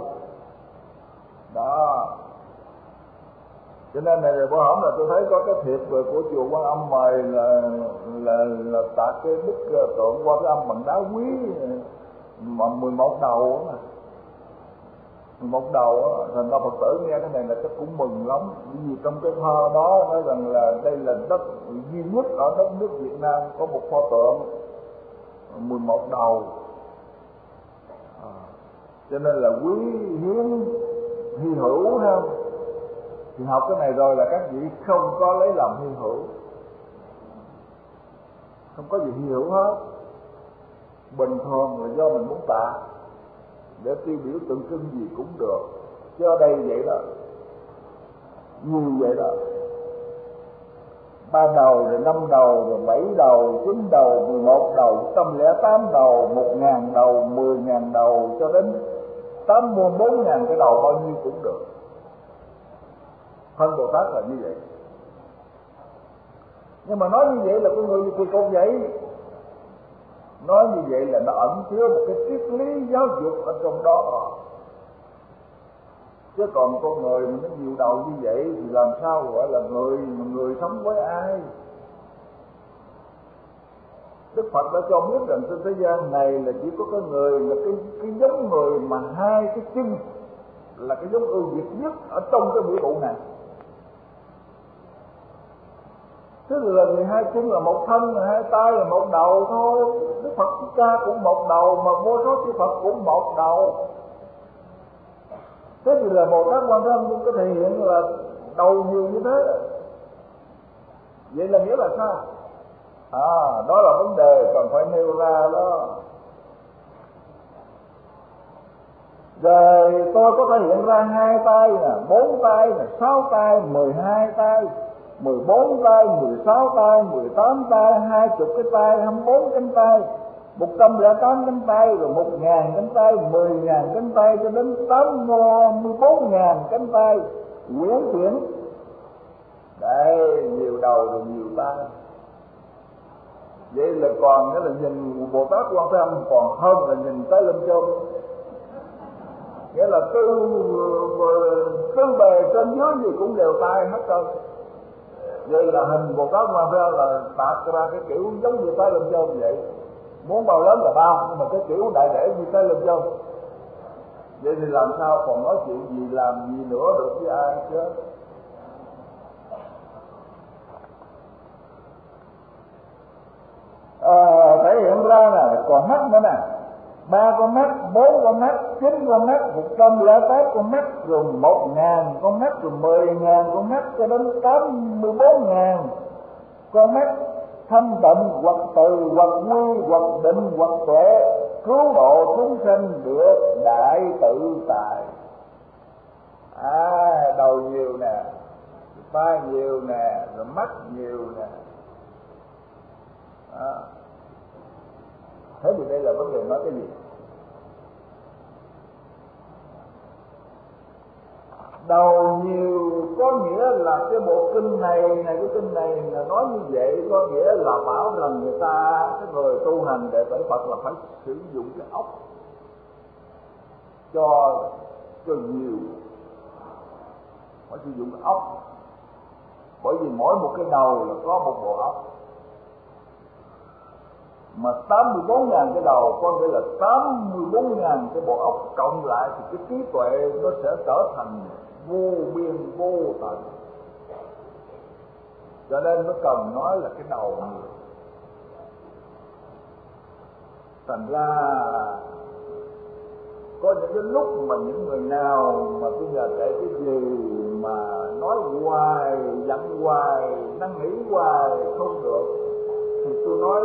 đó. Cho nên này bữa hổm là tôi thấy có cái thiệp của chùa Quan Âm mời là tạc cái bức tượng Quan Thế Âm bằng đá quý mà 11 đầu mà. 11 đầu á, thành ra Phật tử nghe cái này là chắc cũng mừng lắm, vì trong cái thơ đó nói rằng là đây là đất duy nhất ở đất nước Việt Nam có một pho tượng 11 đầu. Cho nên là quý hiếm hy hữu ha. Thì học cái này rồi là các vị không có lấy làm hy hữu, không có gì hy hữu hết, bình thường là do mình muốn tạ để tiêu biểu tượng trưng gì cũng được. Chứ ở đây vậy đó, nhiều vậy đó, 3 đầu, rồi 5 đầu, rồi 7 đầu, 9 đầu, 11 đầu, 108 đầu, 1000 đầu, 10.000 đầu, cho đến 84.000 cái đầu, bao nhiêu cũng được. Thân Bồ Tát là như vậy. Nhưng mà nói như vậy là con người thì không vậy. Nói như vậy là nó ẩn chứa một cái triết lý giáo dục ở trong đó. Chứ còn con người mà nó nhiều đầu như vậy thì làm sao gọi là người, mà người sống với ai? Đức Phật đã cho biết rằng trên thế gian này là chỉ có cái người là cái giống người mà hai cái chân là cái giống ưu việt nhất ở trong cái vũ trụ này. Thế là người hai chân là một thân, hai tay là một đầu thôi. Đức Phật Thích Ca cũng một đầu, mà vô số chư Phật cũng một đầu. Thế thì là Bồ Tát Quan Thế Âm cũng có thể hiện là đầu nhiều như thế. Vậy là nghĩa là sao? Đó là vấn đề cần phải nêu ra đó. Rồi tôi có thể hiện ra 2 tay nè, 4 tay nè, 6 tay, 12 tay, 14 tay, 16 tay, 18 tay, 20 cái tay, 24 cánh tay, 108 cánh tay, rồi 1000 cánh tay, 10.000 cánh tay, cho đến 84.000 cánh tay quyển chuyển. Đây, nhiều đầu rồi nhiều tay. Vậy là còn nghĩa là nhìn Bồ Tát Quan Thế Âm còn hơn là nhìn tới Lâm Châu. Nghĩa là tư bề trên dưới gì cũng đều tay hết trơn. Vậy là hình Bồ Tát Ma Ra là tạc ra cái kiểu giống như Trái Lâm Châu vậy, muốn bao lớn là bao, nhưng mà cái kiểu đại để như Trái Lâm Châu. Vậy thì làm sao còn nói chuyện gì làm gì nữa được với ai chứ? Thể hiện ra là còn mắt nữa nè, 3 con mắt, 4 con mắt, 9 con mắt, 108 con mắt, rồi 1.000 con mắt, rồi 10.000 con mắt, cho đến 84.000 con mắt, thanh tịnh hoặc từ hoặc quy hoặc định hoặc tuệ, cứu độ chúng sanh được đại tự tại. Đầu nhiều nè, tai nhiều nè, rồi mắt nhiều nè. Thế thì đây là vấn đề nói cái gì? Đầu nhiều có nghĩa là cái bộ kinh này cái kinh này là nói như vậy, có nghĩa là bảo rằng người ta, cái người tu hành đệ tử Phật là phải sử dụng cái óc cho nhiều, phải sử dụng cái óc, bởi vì mỗi một cái đầu là có một bộ óc. Mà 84.000 cái đầu có nghĩa là 84.000 cái bộ óc cộng lại thì cái trí tuệ nó sẽ trở thành vô biên vô tận. Cho nên nó cần nói là cái đầu nhiều. Thành ra có những cái lúc mà những người nào mà bây giờ kể cái gì mà nói hoài, giận hoài, năn nỉ hoài không được, thì tôi nói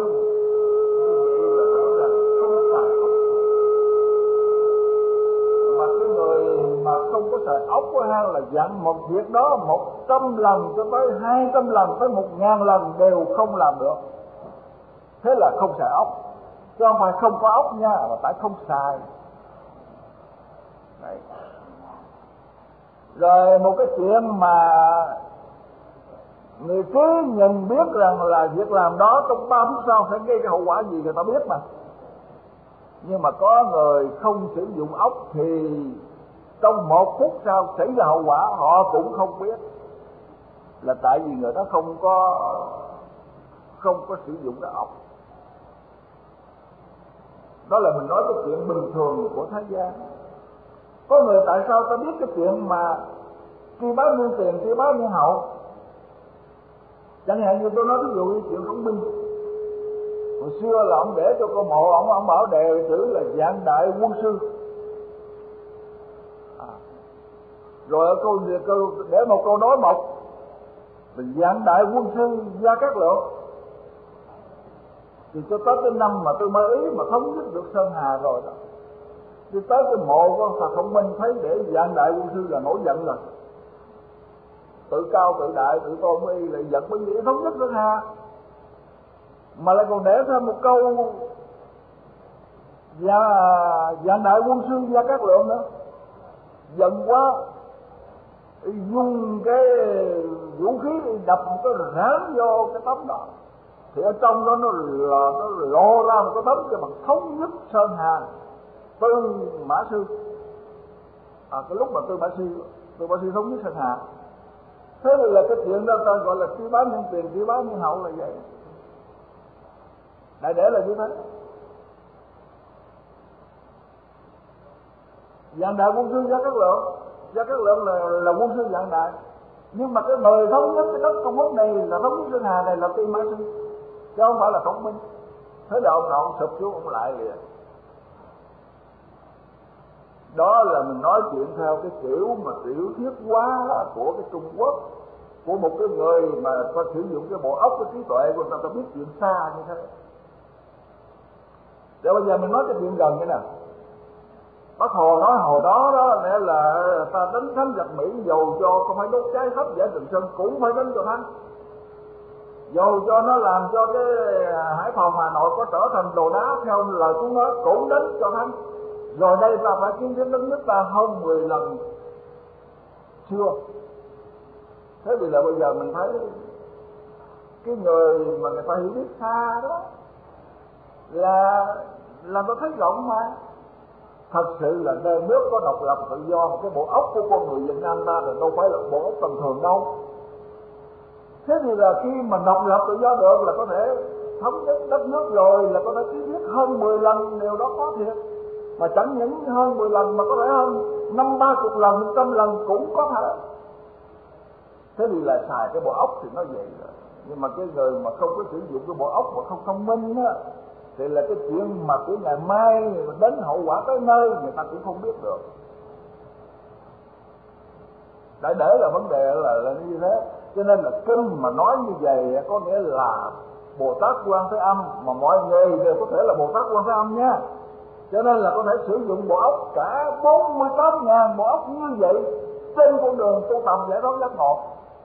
mà không có xài óc của hang là dặn một việc đó 100 lần cho tới 200 lần tới 1.000 lần đều không làm được. Thế là không xài óc, chứ không phải không có óc nha, mà tại không xài. Đấy. Rồi một cái chuyện mà người cứ nhìn biết rằng là việc làm đó trong 3 phút sau sẽ gây cái hậu quả gì người ta biết mà. Nhưng mà có người không sử dụng óc thì trong 1 phút sau xảy ra hậu quả họ cũng không biết, là tại vì người ta không có sử dụng cái óc. Đó là mình nói cái chuyện bình thường của thế gian. Có người tại sao ta biết cái chuyện mà khi báo nhân tiền, khi báo nhân hậu. Chẳng hạn như tôi nói ví dụ như chuyện Khổng Minh. Hồi xưa là ông để cho cô mộ, ông bảo đề chữ là Vạn Đại Quân Sư. Rồi câu để một câu nói một là Vạn Đại Quân Sư Gia Cát Lượng. Thì cho tới cái năm mà tôi mới ý mà thống nhất được Sơn Hà rồi đó, đi tới cái mộ của Phật Thông Minh thấy để Vạn Đại Quân Sư là nổi giận rồi, tự cao tự đại tự tôn mới lại giận, bởi vì thống nhất Sơn Hà mà lại còn để thêm một câu Vạn Đại Quân Sư Gia Cát Lượng nữa. Giận quá dùng cái vũ khí đập một cái rám vô cái tấm đó, thì ở trong đó nó lộ ra một cái tấm cho bằng thống nhất Sơn Hà Tư Mã Sư. Cái lúc mà Tư Mã Sư thống nhất Sơn Hà. Thế là cái chuyện đó ta gọi là tri báo nhân tiền, tri báo nhân hậu là vậy. Đại để là như thế. Vạn Đại Quân Sư Gia Cát Lượng, Gia Cát Lượng là quân sư vạn đại, nhưng mà cái người thống nhất cái đất Trung Quốc này là thống nhất Sơn Hà này là Tư Mã Sư, chứ không phải là Khổng Minh. Thế là ông sụp xuống ông lại liền. Đó là mình nói chuyện theo cái kiểu mà tiểu thuyết hóa của cái Trung Quốc, của một cái người mà có sử dụng cái bộ óc, cái trí tuệ của người ta biết chuyện xa như thế. Để bây giờ mình nói cái chuyện gần cái nào. Bác Hồ nói hồi đó đó nghĩa là ta đánh thắng giặc Mỹ, dầu cho không phải đốt cháy khắp giải Trường Sơn cũng phải đánh cho thắng, dầu cho nó làm cho cái Hải Phòng Hà Nội có trở thành đồ đá theo lời của nó cũng đánh cho thắng. Rồi đây ta phải kiến thiết đất nước ta hơn 10 lần chưa. Thế vì là bây giờ mình thấy cái người mà người ta hiểu biết xa đó là tôi thấy rộng mà. Thật sự là nơi nước có độc lập tự do, một cái bộ óc của con người Việt Nam ta là đâu phải là bộ óc tầm thường đâu. Thế thì là khi mà độc lập tự do được là có thể thống nhất đất nước rồi, là có thể ký viết hơn 10 lần, điều đó có thiệt. Mà chẳng những hơn 10 lần mà có thể hơn 50-30 lần, 100 lần cũng có thể. Thế thì là xài cái bộ óc thì nó vậy rồi. Nhưng mà cái người mà không có sử dụng cái bộ óc mà không thông minh á, thì là cái chuyện mà của ngày mai đến hậu quả tới nơi người ta cũng không biết được. Để là vấn đề là như thế. Cho nên là kinh mà nói như vậy có nghĩa là Bồ Tát Quan Thế Âm, mà mọi người đều có thể là Bồ Tát Quan Thế Âm nha. Cho nên là có thể sử dụng bộ óc cả 48.000 bộ óc như vậy trên con đường tu tập giải thoát giác ngộ.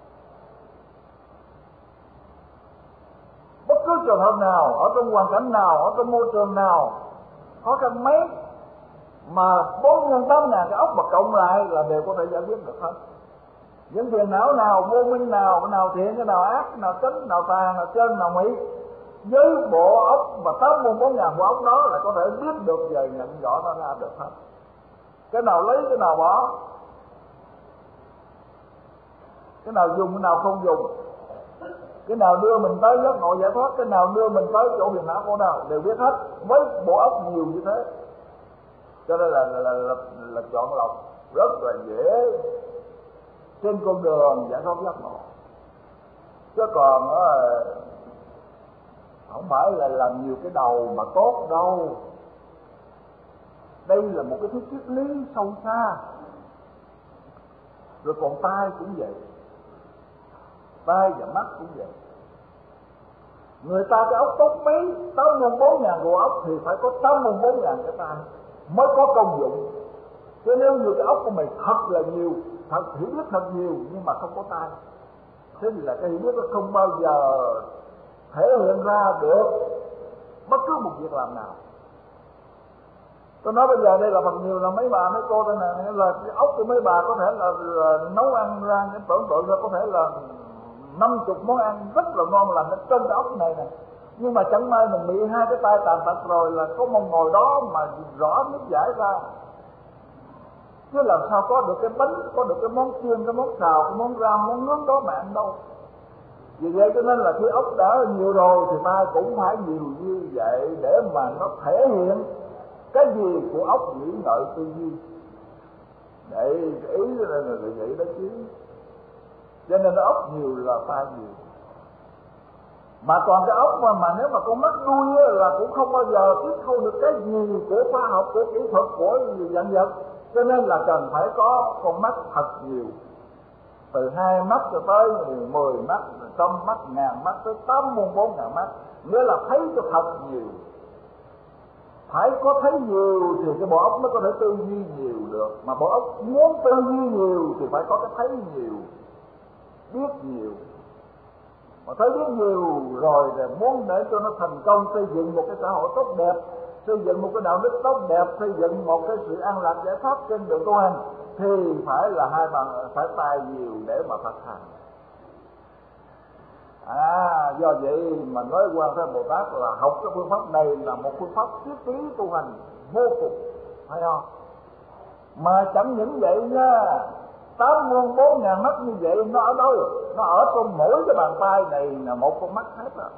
Bất cứ trường hợp nào, ở trong hoàn cảnh nào, ở trong môi trường nào, khó khăn mấy, mà 48.000 cái óc mà cộng lại là đều có thể giải quyết được hết. Những phiền não nào, vô minh nào, cái nào thiện, cái nào ác, cái nào chánh, nào tà, nào chân, nào mỹ, với bộ óc mà 84.000 bộ óc đó là có thể biết được và nhận rõ nó ra được hết. Cái nào lấy, cái nào bỏ, cái nào dùng, cái nào không dùng, cái nào đưa mình tới giác ngộ giải thoát, cái nào đưa mình tới chỗ phiền não khổ đau đều biết hết, với bộ óc nhiều như thế. Cho nên là chọn lọc rất là dễ trên con đường giải thoát giác ngộ. Chứ còn không phải là làm nhiều cái đầu mà tốt đâu. Đây là một cái thứ triết lý sâu xa. Rồi còn tai cũng vậy, tai và mắt cũng vậy. Người ta cái óc tốt mấy 84.000 bộ óc thì phải có 84.000 cái tai mới có công dụng. Chứ nếu như cái óc của mình thật là nhiều, thật hiểu biết thật nhiều nhưng mà không có tai, thế thì là cái hiểu biết nó không bao giờ thể hiện ra được bất cứ một việc làm nào. Tôi nói bây giờ đây là phần nhiều là mấy bà mấy cô đây nè, là cái óc của mấy bà có thể là nấu ăn ra, cái tưởng tượng ra có thể là 50 món ăn rất là ngon lành ở trong cái óc này nè. Nhưng mà chẳng may mình bị hai cái tay tàn tật rồi là có mong ngồi đó mà rõ nước giải ra. Chứ làm sao có được cái bánh, có được cái món chiên, cái món xào, cái món rang, món nướng đó mà ăn đâu. Vì vậy cho nên là khi óc đã nhiều rồi thì ta cũng phải nhiều như vậy để mà nó thể hiện cái gì của óc nghĩ ngợi tư duy. Để ý là vậy đó chứ. Cho nên óc nhiều là ta nhiều. Mà còn cái óc mà nếu mà con mắt đuôi là cũng không bao giờ tiếp thu được cái gì của khoa học, của kỹ thuật, của dạng vật. Cho nên là cần phải có con mắt thật nhiều. Từ 2 mắt cho tới 10 mắt, 100 mắt, 1000 mắt tới 84.000 mắt. Nghĩa là thấy cho thật nhiều. Phải có thấy nhiều thì cái bộ óc mới có thể tư duy nhiều được. Mà bộ óc muốn tư duy nhiều thì phải có cái thấy nhiều, biết nhiều. Mà thấy biết nhiều rồi thì muốn để cho nó thành công xây dựng một cái xã hội tốt đẹp, xây dựng một cái đạo đức tốt đẹp, xây dựng một cái sự an lạc giải thoát trên đường tu hành thì phải là hai bằng, phải tài nhiều để mà thực hành. Do vậy mà nói Quan Thế Bồ Tát là học cái phương pháp này là một phương pháp triết lý tu hành vô cùng, phải không? Mà chẳng những vậy nha, 84.000 mắt như vậy nó ở đâu? Nó ở trong mỗi cái bàn tay này là một con mắt hết à.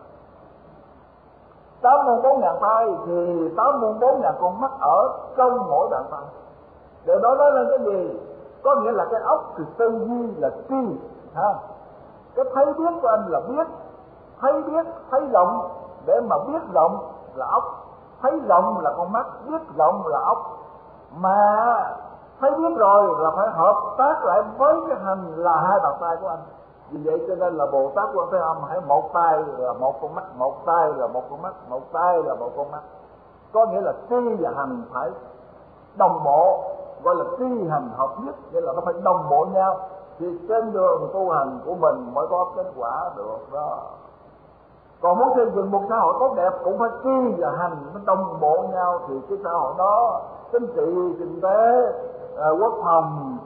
84.000 tay thì 84.000 con mắt ở trong mỗi bàn tay. Điều đó nói lên cái gì? Có nghĩa là cái óc thì tư duy là tri, ha. Cái thấy biết của anh là biết, thấy biết, thấy rộng, để mà biết rộng là óc, thấy rộng là con mắt, biết rộng là óc. Mà thấy biết rồi là phải hợp tác lại với cái hành là hai bàn tay của anh. Vì vậy cho nên là Bồ Tát Quan Thế Âm hãy một tay là một con mắt, một tay là một con mắt, một tay là một con mắt. Có nghĩa là tri và hành phải đồng bộ, gọi là tri hành hợp nhất, nghĩa là nó phải đồng bộ nhau thì trên đường tu hành của mình mới có kết quả được đó. Còn muốn xây dựng một xã hội tốt đẹp cũng phải tri và hành nó đồng bộ nhau thì cái xã hội đó chính trị, kinh tế, quốc phòng,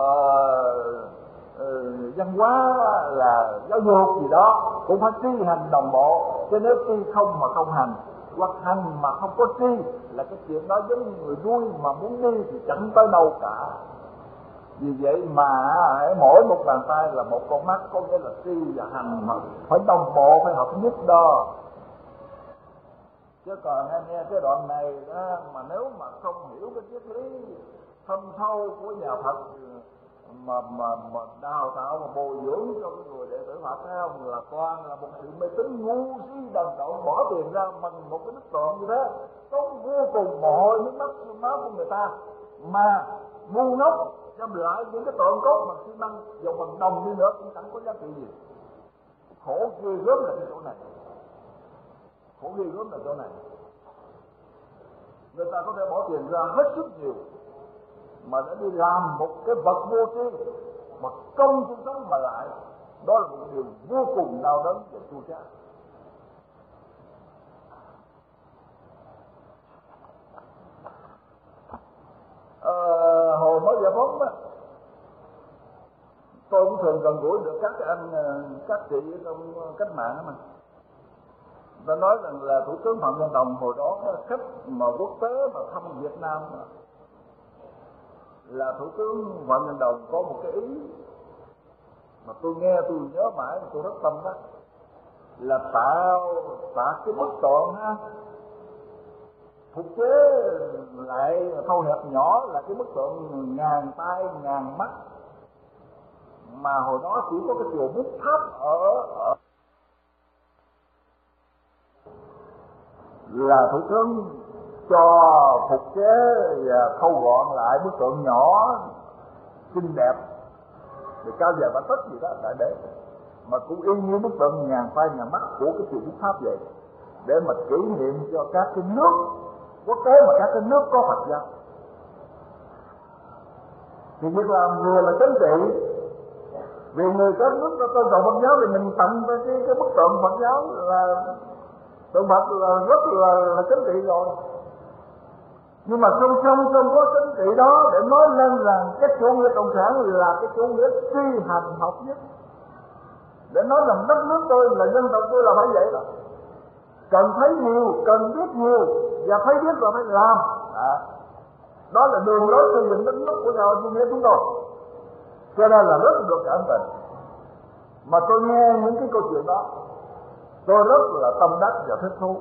văn hóa, là giáo dục gì đó cũng phải tri hành đồng bộ. Chứ nếu tri không mà không hành, hoặc hành mà không có tri là cái chuyện đó giống như người đuôi mà muốn đi thì chẳng tới đâu cả. Vì vậy mà mỗi một bàn tay là một con mắt, có nghĩa là tri và hành mà phải đồng bộ, phải hợp nhất đó. Chứ còn nghe cái đoạn này đó, mà nếu mà không hiểu cái triết lý thâm sâu của nhà Phật mà đào tạo và bồi dưỡng cho cái người đệ tử Phật, thấy không, là toàn là một sự mê tín ngu si đần độn, bỏ tiền ra bằng một cái bức tượng như thế, tốn vô cùng mồ hôi nước mắt xương máu của người ta, mà ngu ngốc đem lại những cái tượng cốt bằng xi măng, dùng bằng đồng đi nữa cũng chẳng có giá trị gì. Khổ ghê gớm là cái chỗ này, khổ ghê gớm là chỗ này. Người ta có thể bỏ tiền ra hết sức nhiều mà đã đi làm một cái vật vô tri, mà công cuộc sống mà lại, đó là một điều vô cùng đau đớn và chua chát. Hồi mới giải phóng á, tôi cũng thường gần gũi được các anh, các chị ở trong cách mạng mà. Ta nói rằng là Thủ tướng Phạm Văn Đồng hồi đó khách mà quốc tế mà thăm Việt Nam là Thủ tướng Phạm Văn Đồng có một cái ý mà tôi nghe tôi nhớ mãi, tôi rất tâm đắc, là tạo cái bức tượng ha, phục chế lại thâu hẹp nhỏ là cái bức tượng ngàn tay ngàn mắt, mà hồi đó chỉ có cái chùa Bút Tháp ở là Thủ tướng cho phục chế và thâu gọn lại bức tượng nhỏ xinh đẹp để cao dài ba tấc gì đó lại mà cũng y như bức tượng ngàn tay ngàn mắt của cái chùa Bút Tháp vậy, để mà kỷ niệm cho các cái nước quốc tế mà các cái nước có Phật giáo. Thì việc làm vừa là chính trị, vì người các nước ta tôn trọng Phật giáo thì mình tặng cái bức tượng Phật giáo là tượng Phật là rất là chính trị rồi. Nhưng mà song song có chính trị đó để nói lên rằng cái chủ nghĩa cộng sản là cái chủ nghĩa tri hành hợp nhất, để nói rằng đất nước tôi là dân tộc tôi là phải vậy đó, cần thấy nhiều, cần biết nhiều, và thấy biết là phải làm. Đó là đường lối xây dựng đất nước của nhà chủ nghĩa chúng tôi. Cho nên là rất được cảm tình. Mà tôi nghe những cái câu chuyện đó, tôi rất là tâm đắc và thích thú.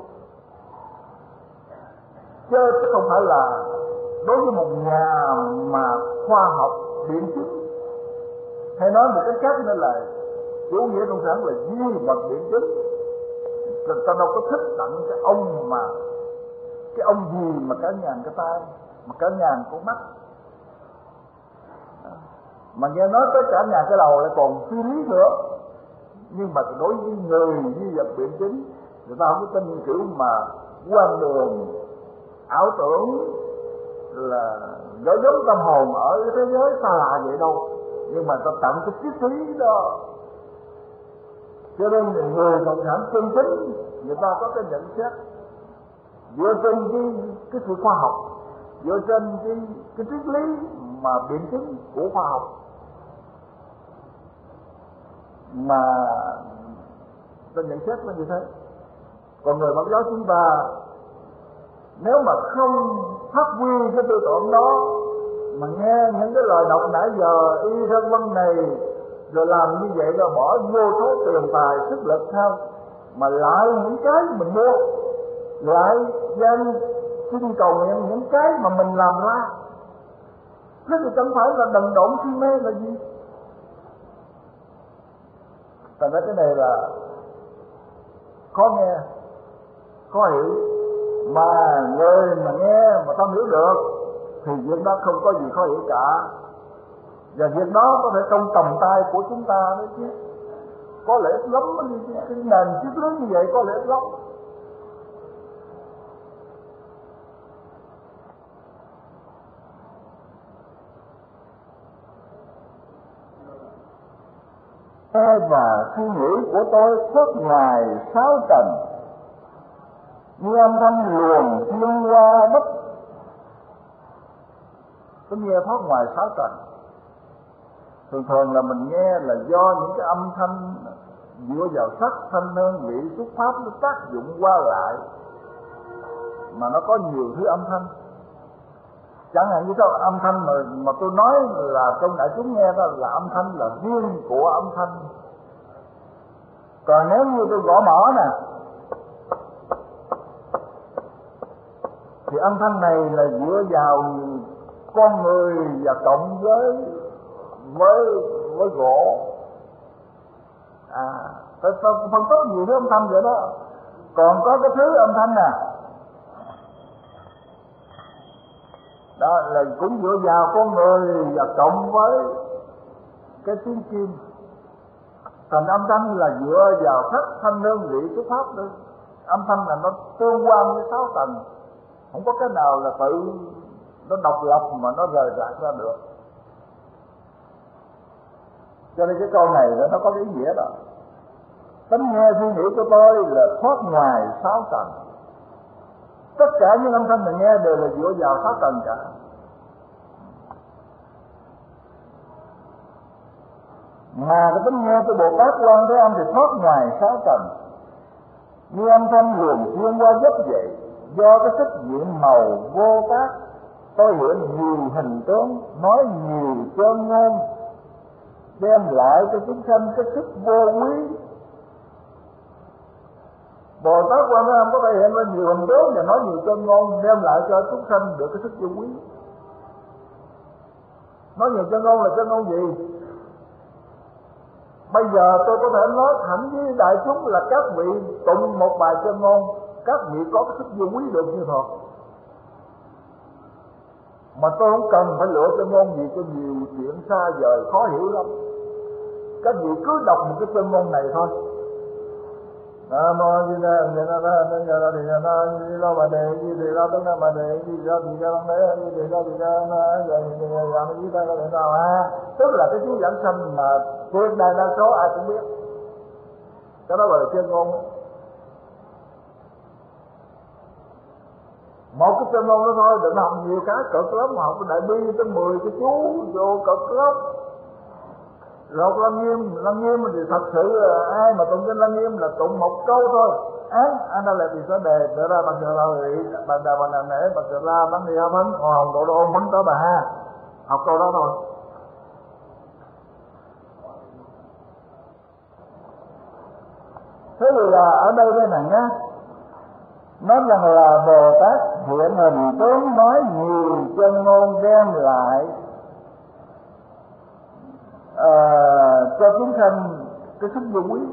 Chứ không phải là đối với một nhà mà khoa học biện chứng, hay nói một cách khác nữa là chủ nghĩa cộng sản là duy vật biện chứng. Ta đâu có thích tặng cái ông mà cái ông gì mà cả ngàn cái tay, mà cả ngàn con mắt, mà nghe nói tới cả ngàn cái đầu lại còn phi lý nữa. Nhưng mà đối với người duy vật biện chứng, người ta không có tin kiểu mà quan đường ảo tưởng là gửi giống tâm hồn ở cái thế giới xa lạ vậy đâu. Nhưng mà ta tặng cái triết lý đó. Cho nên người cộng sản chân chính người ta có cái nhận xét dựa trên cái sự khoa học, dựa trên cái triết lý mà biện chứng của khoa học, mà ta nhận xét nó như thế. Còn người Phật giáo chúng ta nếu mà không phát huy cái tư tưởng đó, mà nghe những cái lời đọc nãy giờ y thân văn này, rồi làm như vậy rồi bỏ vô số tiền tài sức lực theo, mà lại những cái mình mua, lại danh xin cầu nguyện những cái mà mình làm ra, thế thì chẳng phải là đần độn si mê là gì. Thành ra cái này là khó nghe, khó hiểu, mà người mà nghe mà không hiểu được thì việc đó không có gì khó hiểu cả. Và việc đó có thể trong tầm tay của chúng ta đấy chứ. Có lẽ ít lắm, cái nền triết lý như vậy có lẽ ít lắm. Và suy nghĩ của tôi suốt ngày sáu trần, như âm thanh luồng xuyên qua đất. Tôi nghe thoát ngoài sáu trần. Thường là mình nghe là do những cái âm thanh dựa vào sắc, thanh, hương, vị, xúc pháp nó tác dụng qua lại, mà nó có nhiều thứ âm thanh. Chẳng hạn như cái âm thanh mà tôi nói là trong đại chúng nghe đó là âm thanh là riêng của âm thanh. Còn nếu như tôi gõ mõ nè thì âm thanh này là dựa vào con người và cộng với gỗ. Phải phân tích nhiều thứ âm thanh vậy đó. Còn có cái thứ âm thanh nè, đó là cũng dựa vào con người và cộng với cái tiếng chim. Thành âm thanh là dựa vào sắc thanh hương vị cái pháp nữa. Âm thanh là nó tương quan với 6 tầng, không có cái nào là tự nó độc lập mà nó rời rạc ra được. Cho nên cái câu này nó có cái ý nghĩa đó. Tánh nghe suy nghĩ của tôi là thoát ngoài 6 tầng. Tất cả những âm thanh mình nghe đều là dựa vào 6 tầng cả. Mà cái tánh nghe của Bồ Tát Quan Thế Âm thì thoát ngoài 6 tầng. Như âm thanh luồn xuyên qua dốc vậy, do cái sức diện màu vô tác, tôi hiểu nhiều hình tướng, nói nhiều chân ngôn, đem lại cho chúng sanh cái sức vô quý. Bồ Tát Quan Thế Âm có thể hiện ra nhiều hình tướng và nói nhiều chân ngôn, đem lại cho chúng sanh được cái sức vô quý. Nói nhiều chân ngôn là chân ngôn gì? Bây giờ tôi có thể nói thẳng với đại chúng là các vị tụng một bài chân ngôn, các vị có cái sức vô quý được như thật. Mà tôi không cần phải lựa chân ngôn gì cho nhiều chuyện xa vời khó hiểu lắm. Các vị cứ đọc một cái chân ngôn này thôi. Nam mô Di Đà Phật. Nam mô Di Đà Phật. Di Đà Phật. Di Đà Phật. Di Đà Phật. Di Đà Phật. Di Đà Phật. Di Đà Phật. Di Đà Phật. Di Đà Phật. Tức là cái chú giảng sanh mà tuyệt đại đa số ai cũng biết. Cái đó gọi là chân ngôn. Một cái chân ngôn đó thôi, đừng học nhiều cái cực lắm, học cái đại bi tới 10 cái chú vô cực lắm. Rồi Lăng Nghiêm thì thật sự ai mà tụng kinh Lăng Nghiêm là tụng một câu thôi. Anh đã lại vì sao đề để ra bằng ra vị bằng đà bằng đàm nể bằng ra bắn đi phấn hồng độ đô phấn tới bà ha. Học câu đó thôi. Thế thì là ở đây thế này nhá, nói rằng là Bồ Tát hiện hình tướng nói nhiều chân ngôn đem lại cho chúng sanh cái sức vô quý.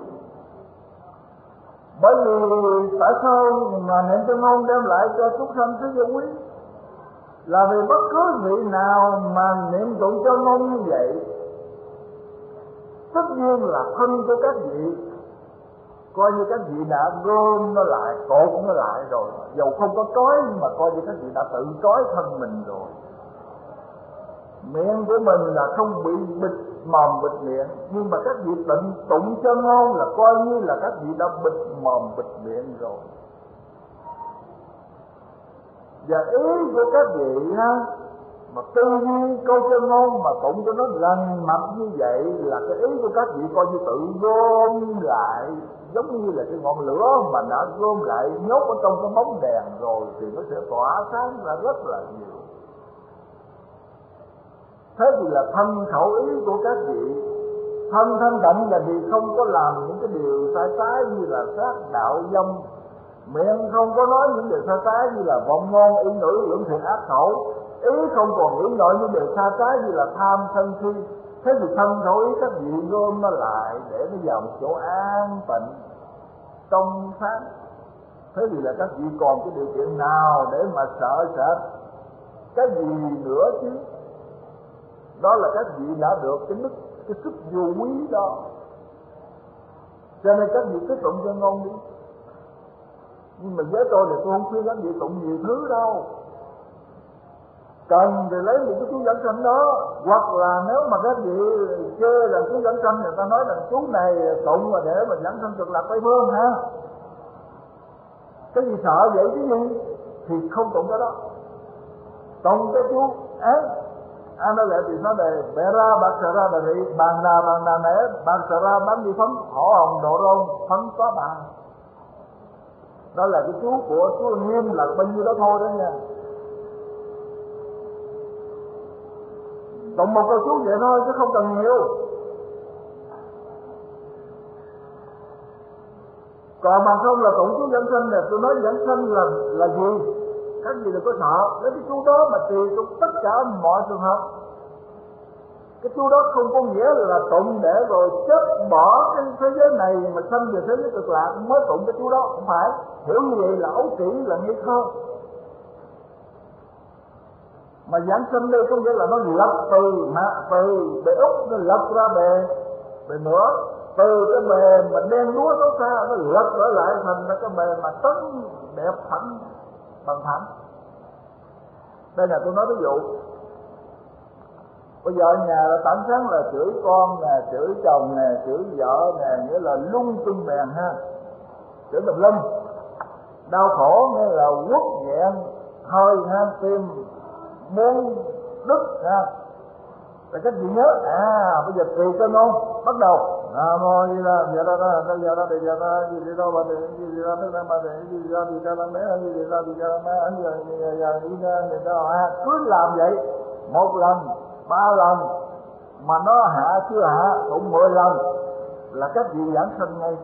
Bởi vì tại sao mà niệm chân ngôn đem lại cho chúng sanh sức vô quý? Là vì bất cứ vị nào mà niệm tụng chân ngôn như vậy, tất nhiên là thân của các vị coi như các vị đã gom nó lại, cột nó lại rồi, dầu không có trói mà coi như các vị đã tự trói thân mình rồi. Miệng của mình là không bị bịt mồm bịt miệng, nhưng mà các vị tụng chân ngôn là coi như là các vị đã bịt mồm bịt miệng rồi. Và ý của các vị ha, mà tư duy câu chân ngôn mà tụng cho nó lành mạnh như vậy là cái ý của các vị coi như tự gom lại, giống như là cái ngọn lửa mà đã gom lại nhốt ở trong cái bóng đèn rồi thì nó sẽ tỏa sáng ra rất là nhiều. Thế thì là thân khẩu ý của các vị thân thanh tịnh là vì không có làm những cái điều sai trái như là sát đạo dâm, miệng không có nói những điều sai trái như là vọng ngôn ý ngữ lưỡng thiện ác khẩu, ý không còn nghĩ nội những điều sai trái như là tham sân si. Thế thì thân khẩu ý các vị gom nó lại để nó vào một chỗ an tịnh trong sáng. Thế thì là các vị còn cái điều kiện nào để mà sợ sệt cái gì nữa chứ? Đó là các vị đã được cái sức vô quý đó. Cho nên các vị cứ tụng chân ngôn đi. Nhưng mà với tôi thì tôi không khuyên các vị tụng nhiều thứ đâu. Cần thì lấy một cái chú giảng sanh đó. Hoặc là nếu mà các vị chê là chú giảng sanh, người ta nói là chú này tụng là để mà giảng sanh cực lạc Tây Phương ha. Cái gì sợ vậy chứ gì? Thì không tụng cái đó. Tụng cái chú anh nói lại thì nó đề bẻ ra bạc sợ ra đề thị bàn đà nẻ bạc sợ ra bắn đi phấn hổ hồng độ rôn phấn xóa bàn. Đó là cái chú của chú Nghiêm là bao nhiêu đó thôi đó nha. tụng một câu chú vậy thôi chứ không cần nhiều. Còn mà không là tụng chú giảng sanh này, tôi nói giảng sanh là gì? Các gì đừng có sợ, lấy cái chú đó mà tùy trong tất cả mọi trường hợp. Cái chú đó không có nghĩa là tụng để rồi chết bỏ cái thế giới này mà sanh về thế giới cực lạc mới tụng cái chú đó, không phải. Hiểu như vậy là ấu trĩ, là nghi thơ. Mà giảng sanh đây có nghĩa là nó lật từ bề úc nó lật ra bề nữa, từ cái bề mà đen đúa xấu xa nó lật trở lại thành cái bề mà tấn đẹp thẳng bằng thẳng. Đây là tôi nói ví dụ. Bây giờ ở nhà là tảng sáng là chửi con nè, chửi chồng nè, chửi vợ nè, nghĩa là lung tung bèn ha, chửi tùm lum. Đau khổ nghĩa là quất nghẹn hơi ha, tim muốn đứt ha. Là cách gì nhớ? Bây giờ tùy cơ nôn bắt đầu. Mô Di Đà, giờ đó giờ đó giờ đó gì đó bà thì gì đó tức là bà thì gì đó thì cho nó bé gì đó thì cho nó bé giờ đi nên thì đó cứ làm vậy 1 lần 3 lần mà nó hạ chưa hạ cũng 10 lần là cách gì giảng sanh ngay.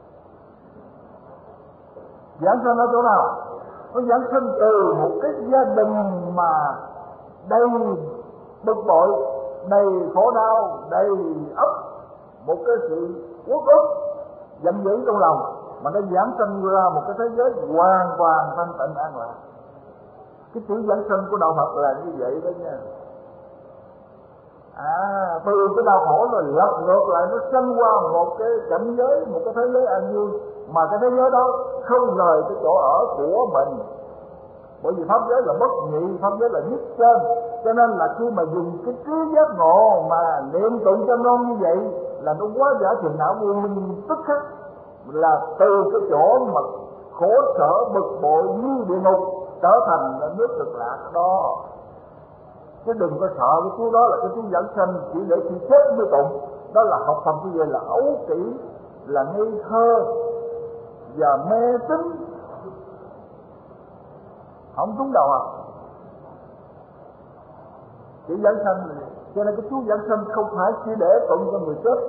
Giảng sanh ở chỗ nào? Nó giảng sanh từ một cái gia đình mà đầy bực bội, đầy khổ đau, đầy ấp một cái sự uất ức giận dữ trong lòng, mà nó giảng sanh ra một cái thế giới hoàn toàn thanh tịnh an lạc. Cái chữ giảng sanh của đạo Phật là như vậy đó nha. Từ cái đau khổ rồi lật ngược lại nó sanh qua một cái cảnh giới, một cái thế giới an vui, mà cái thế giới đó không rời cái chỗ ở của mình. Bởi vì pháp giới là bất nhị, pháp giới là nhất trên, cho nên là khi mà dùng cái trí giác ngộ mà niệm tụng cho ngon như vậy là nó quá giải thiền não vô minh, tức khắc là từ cái chỗ mà khổ sở bực bội như địa ngục trở thành là nước cực lạc đó. Chứ đừng có sợ cái chú đó là cái chú giảng sanh chỉ để khi chết mới tụng. Đó là học phần như vậy là ấu trĩ, là ngây thơ và mê tín, không trúng đầu à. Chỉ giảng sanh này, cho nên cái chú giảng sanh không phải chỉ để tụng cho người chết,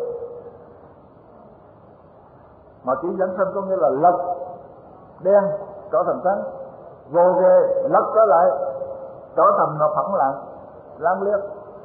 mà chỉ giảng sanh có nghĩa là lật đen trở thành trắng, vô ghê lật trở lại trở thành là phẳng lặng lam liệt.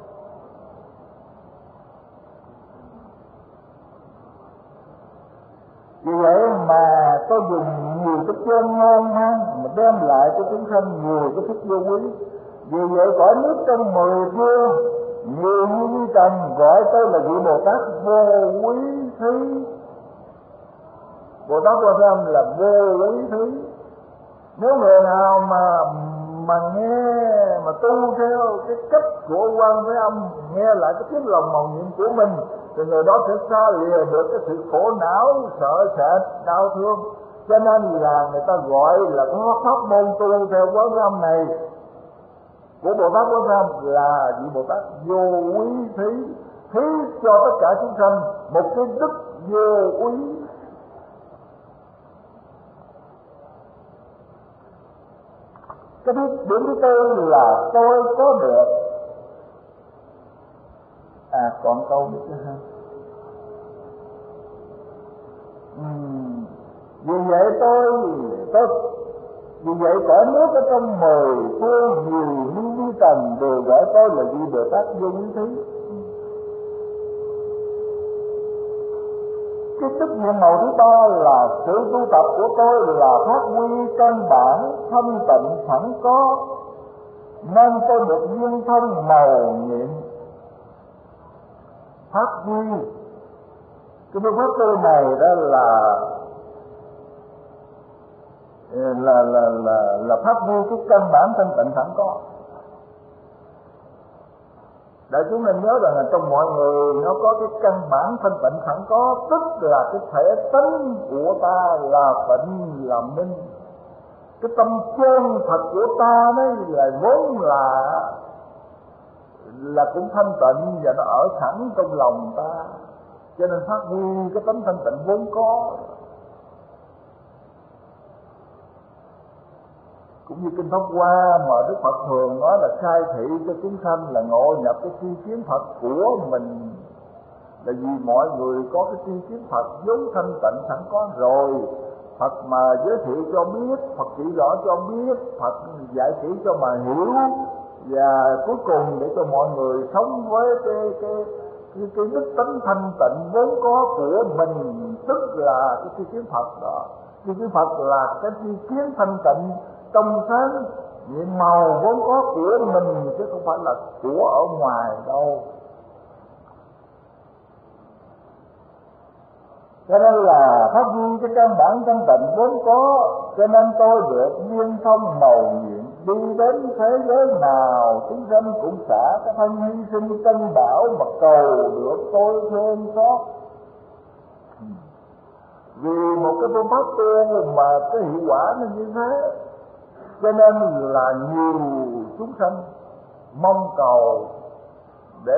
Vì vậy mà tôi dùng nhiều cái chân ngon ha, mà đem lại cho chúng sanh nhiều cái thức vô quý. Vì vậy cõi nước trong 10 phương nhiều như trần gọi tôi là vị Bồ Tát vô quý thí. Bồ Tát Quan Thế Âm là vô quý thí. Nếu người nào mà nghe mà tu theo cái cách của Quan Thế Âm, nghe lại cái tiếng lòng mầu nhiệm của mình, thì người đó sẽ xa lìa được cái sự khổ não, sợ sệt, đau thương. Cho nên là người ta gọi là cái pháp môn tu theo Quán Thế Âm này của Bồ Tát Quán Thế Âm là vị Bồ Tát vô quý thí, thí cho tất cả chúng sanh một cái đức vô quý. Cái điểm thứ tư là tôi có được. Còn câu nữa chứ ha. Vì vậy cõi nước ở trong 10 phương nhiều như trần đều gọi tôi là vị Bồ Tát vô quý thí. Cái chức nhiệm màu thứ ba là sự tu tập của tôi là phát huy căn bản thanh tịnh sẵn có, nên tôi được duyên thân màu nhiệm. Phát huy cái phương pháp tu này đó là phát huy cái căn bản thanh tịnh sẵn có. Đại chúng nên nhớ rằng là trong mọi người nó có cái căn bản thanh tịnh sẵn có, tức là cái thể tánh của ta là tịnh là minh. Cái tâm chân thật của ta đấy là vốn là cũng thanh tịnh và nó ở sẵn trong lòng ta, cho nên phát huy cái tánh thanh tịnh vốn có. cũng như kinh Pháp Hoa mà Đức Phật thường nói là khai thị cho chúng sanh là ngộ nhập cái tri kiến Phật của mình, là vì mọi người có cái tri kiến Phật vốn thanh tịnh sẵn có rồi. Phật mà giới thiệu cho biết, Phật chỉ rõ cho biết, Phật dạy chỉ cho mà hiểu, và cuối cùng để cho mọi người sống với cái đức tánh thanh tịnh vốn có của mình, tức là cái tri kiến Phật đó. Tri kiến Phật là cái tri kiến thanh tịnh trong sáng nhiệm màu vốn có của mình, chứ không phải là của ở ngoài đâu. Cho nên là phát huy cái căn bản thanh tịnh vốn có, cho nên tôi được duyên thông mầu nhiệm, đi đến thế giới nào chúng sanh cũng xả cái thân hy sinh tân bảo mà cầu được tôi thương xót. Vì một cái phương pháp tu mà cái hiệu quả nó như thế, cho nên là nhiều chúng sanh mong cầu để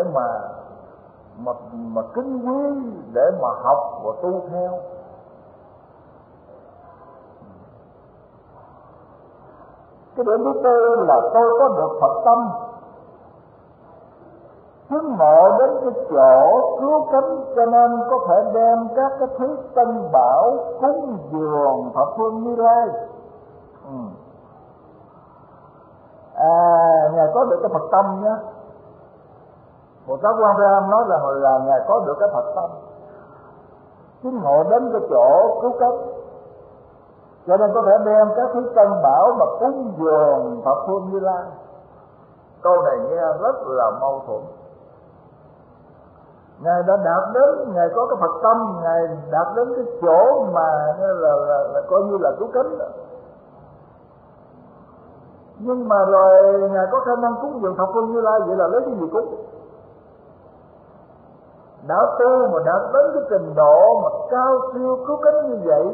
mà kính quý, để mà học và tu theo. Cái điểm thứ tư là tôi có được Phật tâm, chứng ngộ đến cái chỗ cứu cánh, cho nên có thể đem các cái thứ tân bảo cúng dường thập phương Như Lai. Ngài có được cái Phật tâm nhé. Bồ Tát Quan Thế Âm nói rằng là Ngài có được cái Phật tâm, chứng ngộ đến cái chỗ cứu cánh, cho nên có thể đem các thứ tân bảo mà cúng dường thập phương Như Lai. Câu này nghe rất là mâu thuẫn. Ngài đã đạt đến, Ngài có cái Phật tâm, Ngài đạt đến cái chỗ mà là coi như là cứu cánh đó. Nhưng mà rồi Ngài có khả năng cúng dường thập phương Như Lai, vậy là lấy cái gì cúng? Đã tu mà đạt đến cái trình độ mà cao siêu cứu cánh như vậy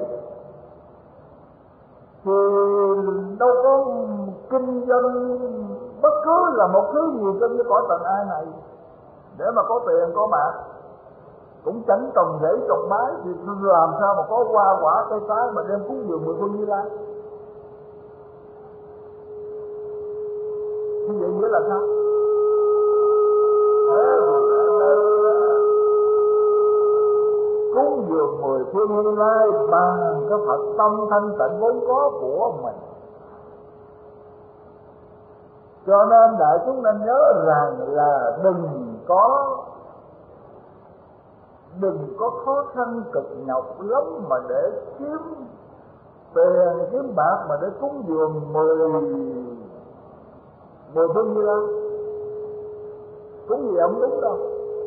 thì đâu có kinh doanh bất cứ là một thứ gì trên cái cõi tầng ai này để mà có tiền có bạc, cũng chẳng trồng rễ trồng bái, thì làm sao mà có hoa quả cây trái mà đem cúng dường mười phương Như Lai? Như vậy nghĩa là sao? Cúng dường mười phương Như Lai bằng cái Phật tâm thanh tịnh vốn có của mình. Cho nên đại chúng nên nhớ rằng là đừng có khó khăn cực nhọc lắm mà để kiếm tiền kiếm bạc mà để cúng dường mười phương Như Lai. Cúng gì không đúng đâu,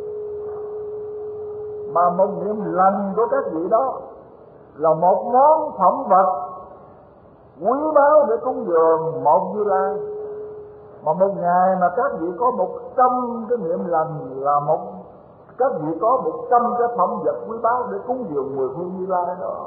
mà một niệm lành của các vị đó là một món phẩm vật quý báu để cúng dường một Như Lai. Mà một ngày mà các vị có 100 cái niệm lành là các vị có 100 cái phẩm vật quý báu để cúng dường mười phương Như Lai đó.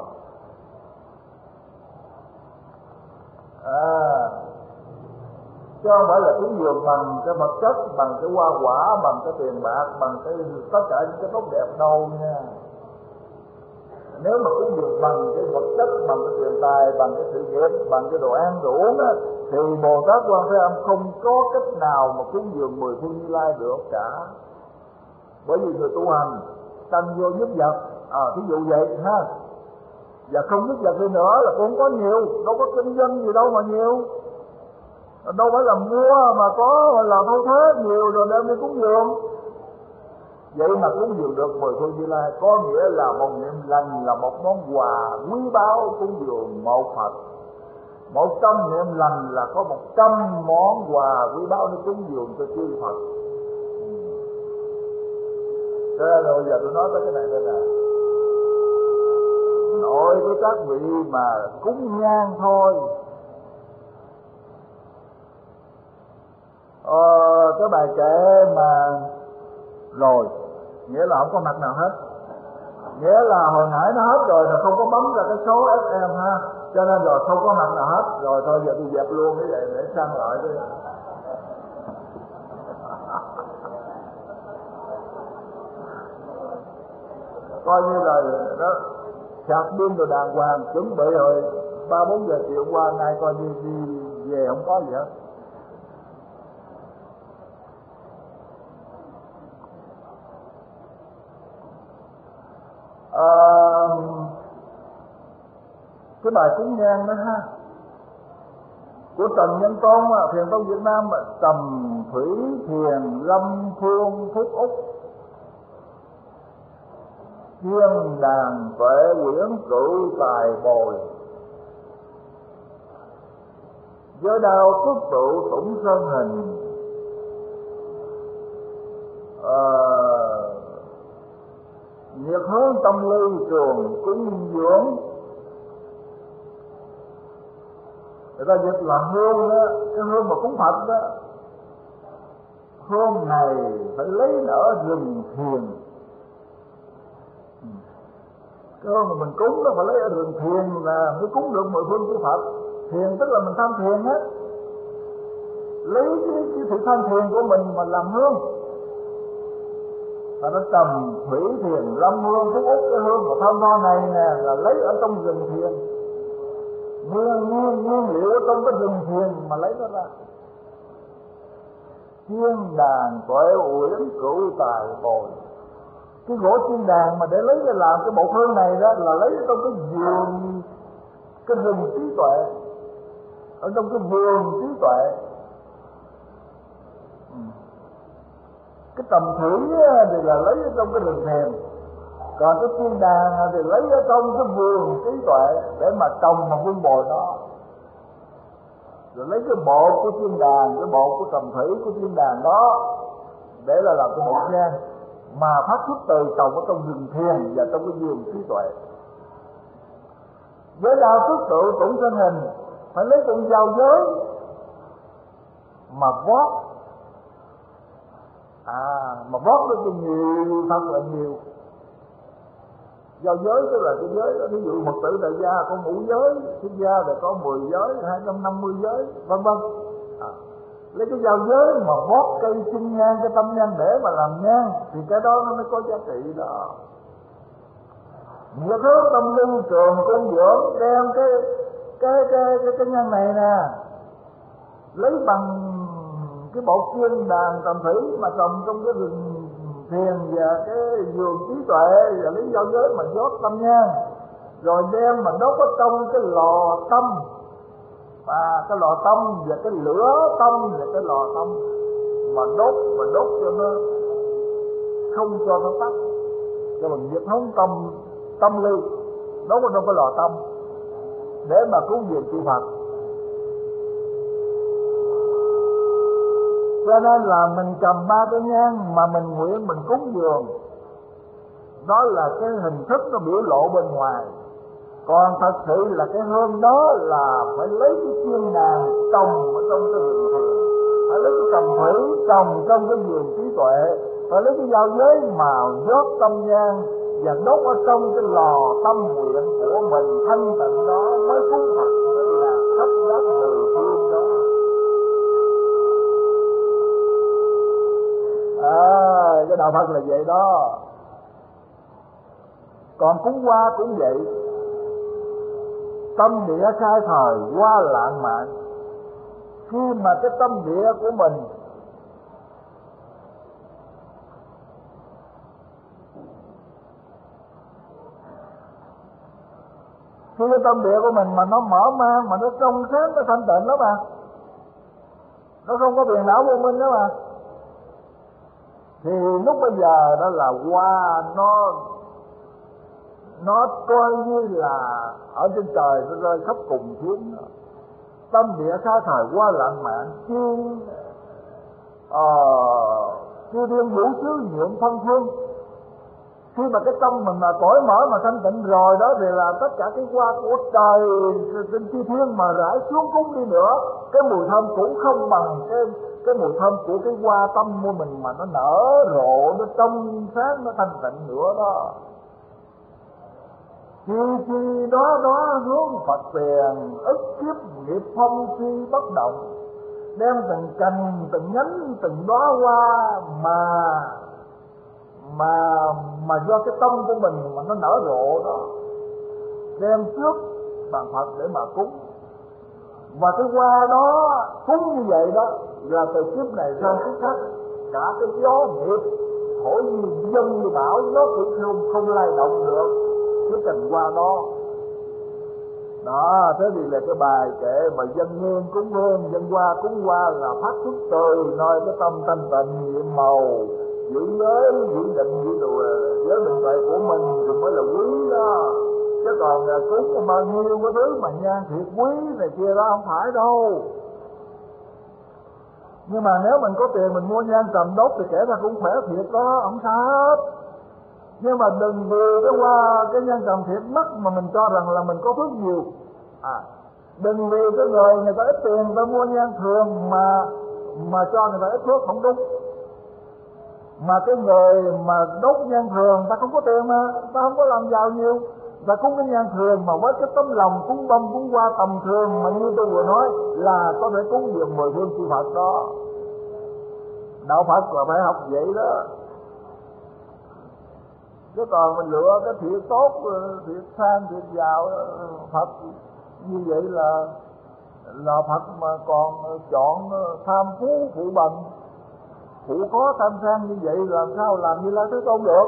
Chứ không phải là cúng dường bằng cái vật chất, bằng cái hoa quả, bằng cái tiền bạc, bằng cái tất cả những cái tốt đẹp đâu nha. Nếu mà cúng dường bằng cái vật chất, bằng cái tiền tài, bằng cái sự nghiệp, bằng cái đồ ăn đồ uống á, thì Bồ Tát Quan Thế Âm không có cách nào mà cúng dường mười phương Như Lai được cả. Bởi vì người tu hành tăng vô nhất vật, thí dụ vậy ha. Và không nhất vật đi nữa là cũng không có nhiều, đâu có kinh doanh gì đâu mà nhiều. Đâu phải là mua mà có là thôi thế nhiều rồi đem đi cúng dường. Vậy mà cúng dường được mười phương Như Lai có nghĩa là một niệm lành, là một món quà quý báu cúng dường một Phật. 100 niệm lành là có 100 món quà quý báu để cúng dường cho chư Phật. Thế nên bây giờ tôi nói tới cái này đây nè. Nội với các vị mà cúng nhang thôi, cái bài kệ mà rồi nghĩa là không có mặt nào hết, nghĩa là hồi nãy nó hết rồi là không có bấm ra cái số FM ha, cho nên rồi không có mặt nào hết rồi, thôi giờ tôi dẹp luôn cái vậy để sang lại đi. Coi như là đó, sạc pin rồi đàng hoàng, chuẩn bị rồi 3-4 giờ chiều qua nay coi như đi về không có gì hết. Cái bài cúng nhang đó ha, của Trần Nhân Tôn, Thiền tông Việt Nam, Trầm Thủy Thiền Lâm Phương Phúc Úc, thiên đàn tuệ quyển cự tài bồi, giới đao xuất tụ tủng sơn hình, nhiệt hướng tâm lưu trường cúng dưỡng. Người ta dịch là hương đó, cái hương mà cúng Phật đó, hương này phải lấy ở rừng thiền. Cái hương mà mình cúng nó phải lấy ở rừng thiền là mới cúng được mười phương của Phật. Thiền tức là mình tham thiền á, lấy cái sự tham thiền của mình mà làm hương. Và nó Trầm Thủy Thiền Lâm Hương Phúc Úc, cái hương mà tham gia này nè là lấy ở trong rừng thiền. Nguyên liệu ở trong cái rừng thiền mà lấy nó ra. Chiên đàn tuệ uyển cửu tài bồi. Cái gỗ chiên đàn mà để lấy để làm cái bộ hương này đó là lấy ở trong cái vườn, cái rừng trí tuệ, ở trong cái vườn trí tuệ. Cái Trầm Thủy thì là lấy ở trong cái rừng thiền, còn cái chiên đàn thì lấy ở trong cái vườn trí tuệ để mà trồng mà vun bồi nó. Rồi lấy cái bộ của chiên đàn, cái bộ của Trầm Thủy của chiên đàn đó để là làm cái bộ nhang mà phát xuất từ trồng ở trong rừng thiền và trong cái vườn trí tuệ. Với đao xuất tụ tủng sơn hình, phải lấy con dao giới mà vót. Mà vót được nhiều, thật là nhiều. Dao giới tức là cái giới đó, ví dụ Phật tử tại gia có ngũ giới, xuất gia thì có 10 giới, 250 giới, vân vân. Lấy cái dao giới mà vót cây sinh nhang, cái tâm nhang để mà làm nhang thì cái đó nó mới có giá trị đó. Nhiệt hướng tâm lưu trường cung dưỡng, đem cái nhang này nè lấy bằng cái bộ chiên đàn Trầm Thủy mà trồng trong cái rừng thiền và cái vườn trí tuệ, và lấy dao giới mà vót tâm nhang, rồi đem mà đốt ở trong cái lò tâm, và cái lò tâm và cái lửa tâm và cái lò tâm mà đốt cho nó không cho nó tắt, cho mình nhiệt hướng tâm lưu đốt ở trong cái lò tâm để mà cúng dường chư Phật. Cho nên là mình cầm 3 cái nhang mà mình nguyện mình cúng dường, đó là cái hình thức nó biểu lộ bên ngoài. Còn thật sự là cái hương đó là phải lấy cái chiên đàn trồng ở trong cái rừng thiền, phải lấy cái Trầm Thủy trồng trong cái vườn trí tuệ, phải lấy cái dao giới mà vót tâm nhang và đốt ở trong cái lò tâm nguyện của mình thanh tịnh đó mới cúng Phật, mới là thắp đốt mười phương đó. Cái đạo Phật là vậy đó. Còn cúng hoa cũng vậy. Tâm địa khai thời qua lãng mạn. Khi mà cái tâm địa của mình mà nó mở mang, mà nó trong sáng, nó thanh tịnh đó mà, nó không có phiền não vô minh đó mà, thì lúc bây giờ đó là hoa nó coi như là ở trên trời nó rơi khắp cùng xuống đó. Tâm địa khai thời qua lãng mạn, chư thiên vũ xứ nhuộm phân phương. Khi mà cái tâm mình mà cởi mở mà thanh tịnh rồi đó, thì là tất cả cái hoa của trời trên chư thiên mà rải xuống cúng đi nữa, cái mùi thơm cũng không bằng cái mùi thơm của cái hoa tâm của mình mà nó nở rộ, nó trong sáng, nó thanh tịnh nữa đó. Chi đó hướng Phật tiền, ức kiếp nghiệp phong suy bất động, đem từng cành từng nhánh từng đóa hoa mà do cái tâm của mình mà nó nở rộ đó, đem trước bàn Phật để mà cúng. Và cái hoa đó cúng như vậy đó là từ kiếp này sang kiếp khác, cả cái gió nghiệp thổi như dông như bão nó cũng không lay động được cái cành hoa đó. Đó, thế thì là cái bài kệ mà dân hương cúng hương, dân hoa cúng hoa là phát xuất từ nơi cái tâm thanh tịnh nhiệm màu, giữ giới, giữ định, giữ đồ giới định tuệ của mình thì mới là quý đó. Chứ còn cúng bao nhiêu cái thứ mà nhan thiệt quý này kia đó không phải đâu. Nhưng mà nếu mình có tiền mình mua nhang trầm đốt thì kể ra cũng khỏe thiệt đó, không sao. Nhưng mà đừng vì cái hoa cái nhang trầm thiệt mắc mà mình cho rằng là mình có phước nhiều. Đừng vì cái người ta ít tiền người ta mua nhang thường mà cho người ta ít phước, không đúng. Mà cái người mà đốt nhang thường ta không có tiền mà, ta không có làm giàu nhiều, ta cúng cái nhang thường mà với cái tấm lòng cúng bông cúng hoa tầm thường mà như tôi vừa nói là có thể cúng được 10 phương chư Phật đó. Đạo Phật là phải học vậy đó. Chứ còn mình lựa cái thiệt tốt, thiệt sang, thiệt giàu Phật như vậy là Phật mà còn chọn tham phú phụ bần, phụ khó tham sang như vậy làm sao làm như Lai Thế Tôn được.